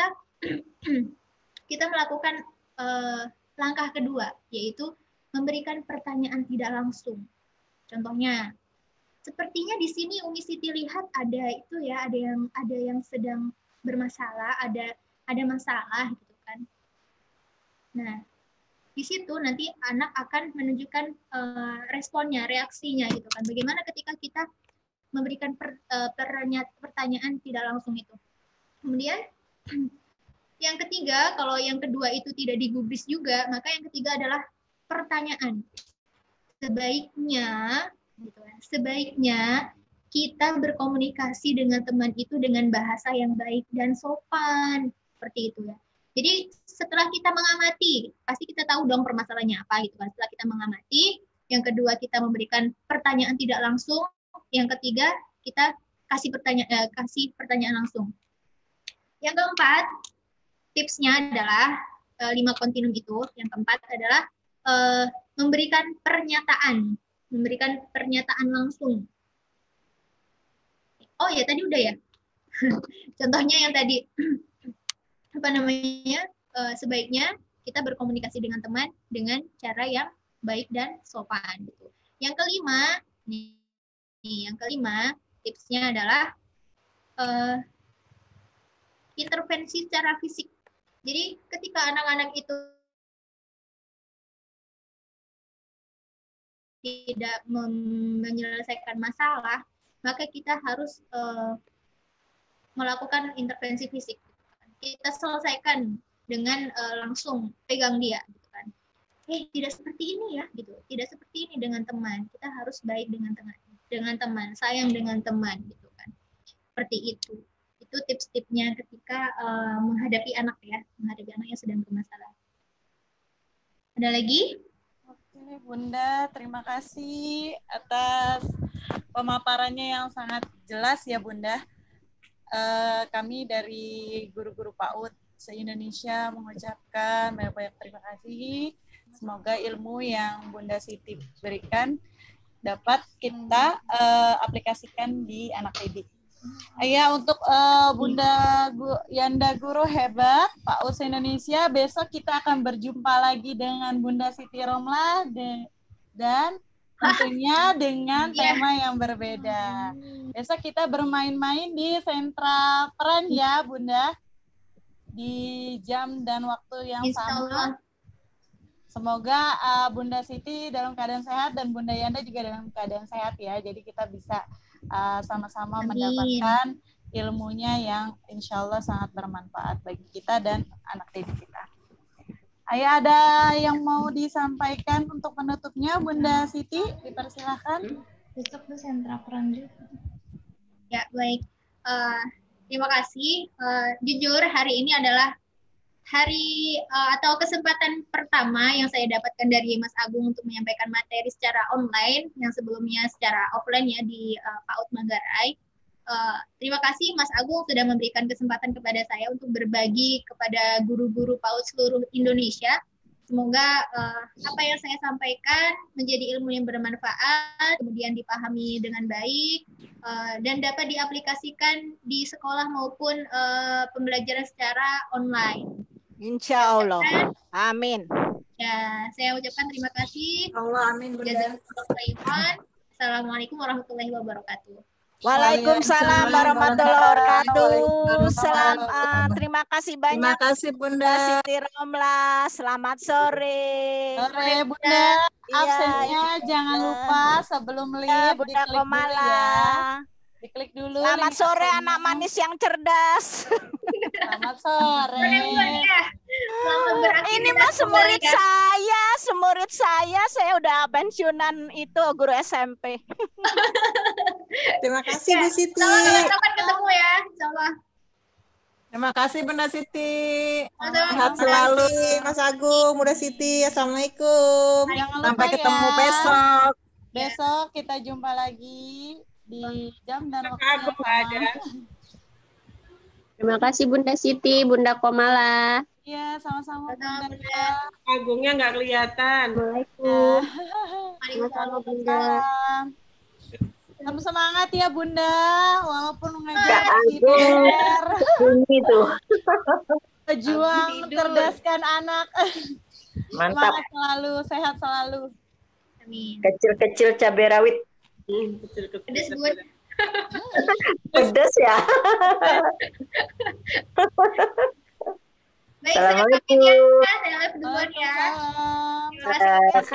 kita melakukan uh, langkah kedua, yaitu memberikan pertanyaan tidak langsung. Contohnya, sepertinya di sini Umi Siti lihat ada itu ya, ada yang ada yang sedang bermasalah, ada ada masalah gitu kan. Nah, di situ nanti anak akan menunjukkan uh, responnya, reaksinya gitu kan. Bagaimana ketika kita memberikan per, uh, pertanyaan tidak langsung itu. Kemudian yang ketiga, kalau yang kedua itu tidak digubris juga, maka yang ketiga adalah pertanyaan. Sebaiknya gitu kan. Sebaiknya kita berkomunikasi dengan teman itu dengan bahasa yang baik dan sopan, seperti itu ya. Jadi setelah kita mengamati, pasti kita tahu dong permasalahannya apa gitu kan. Setelah kita mengamati, yang kedua kita memberikan pertanyaan tidak langsung, yang ketiga kita kasih pertanyaan eh, kasih pertanyaan langsung. Yang keempat, tipsnya adalah eh, lima kontinum itu. Yang keempat adalah eh, memberikan pernyataan. memberikan pernyataan langsung. Oh ya, tadi udah ya. Contohnya yang tadi, apa namanya, uh, sebaiknya kita berkomunikasi dengan teman dengan cara yang baik dan sopan. Gitu. Yang kelima, nih, nih, yang kelima tipsnya adalah uh, intervensi secara fisik. Jadi ketika anak-anak itu tidak menyelesaikan masalah, maka kita harus uh, melakukan intervensi fisik. Kita selesaikan dengan uh, langsung pegang dia, gitu kan. Eh, tidak seperti ini ya, gitu. Tidak seperti ini dengan teman. Kita harus baik dengan teman, dengan teman, sayang dengan teman, gitu kan. Seperti itu. Itu tips-tipsnya ketika uh, menghadapi anak ya, menghadapi anak yang sedang bermasalah. Ada lagi? Oke, Bunda, terima kasih atas pemaparannya yang sangat jelas ya, Bunda. Uh, kami dari guru-guru PAUD se-Indonesia mengucapkan banyak-banyak terima kasih. Semoga ilmu yang Bunda Siti berikan dapat kita uh, aplikasikan di anak didik. Ya, untuk uh, Bunda Yanda Guru hebat, PAUD se-Indonesia, besok kita akan berjumpa lagi dengan Bunda Siti Romlah de dan tentunya dengan tema yang berbeda. Besok kita bermain-main di Sentra Peran ya, Bunda. Di jam dan waktu yang sama. Semoga uh, Bunda Siti dalam keadaan sehat dan Bunda Yanda juga dalam keadaan sehat ya. Jadi kita bisa sama-sama uh, mendapatkan ilmunya yang insya Allah sangat bermanfaat bagi kita dan anak didik kita. Ayah, ada yang mau disampaikan untuk penutupnya, Bunda Siti? Dipersilahkan. Besok tuh sentra peran juga. Ya, baik. Uh, terima kasih. Uh, jujur, hari ini adalah hari uh, atau kesempatan pertama yang saya dapatkan dari Mas Agung untuk menyampaikan materi secara online, yang sebelumnya secara offline ya di uh, PAUD Manggarai. Uh, terima kasih Mas Agung sudah memberikan kesempatan kepada saya untuk berbagi kepada guru-guru PAUD seluruh Indonesia. Semoga uh, apa yang saya sampaikan menjadi ilmu yang bermanfaat, kemudian dipahami dengan baik, uh, dan dapat diaplikasikan di sekolah maupun uh, pembelajaran secara online. Insya Allah. Amin. Ya, saya ucapkan terima kasih. Allah, amin. Assalamualaikum warahmatullahi wabarakatuh. Waalaikumsalam warahmatullahi wabarakatuh. Salam, uh, terima kasih banyak. Terima kasih Bunda Siti Romlah. Selamat sore. Sore Bunda. Absennya ya, jangan lupa sebelum live ya, Bunda Komala. Diklik dulu. Selamat sore absennya. Anak manis yang cerdas. Selamat sore. Ini mah semurid ya. saya, semurid saya, saya udah pensiunan itu guru S M P. Terima kasih ya, Bu Siti. Kapan ketemu ya, insyaallah. Terima kasih Bunda Siti. Sehat selalu Mas Agung, Bunda Siti. Assalamualaikum. Sampai ketemu ya. besok. Besok kita jumpa lagi di jam dan waktu yang sama. Terima kasih Bunda Siti, Bunda Komala. Iya, sama-sama Bunda. Agungnya nggak kelihatan. Assalamualaikum. Waalaikumsalam Bunda. Kamu semangat ya Bunda, walaupun mengajar di P R. Itu. Pejuang mencerdaskan anak. Mantap. Semangat selalu, sehat selalu. Amin. Kecil-kecil cabai rawit. Hmm, kecil-kecil. Pedes Bun. Pedes ya. Baik, Assalamualaikum. saya pamit ya. Saya live duluan ya. Waalaikumsalam. Terima kasih.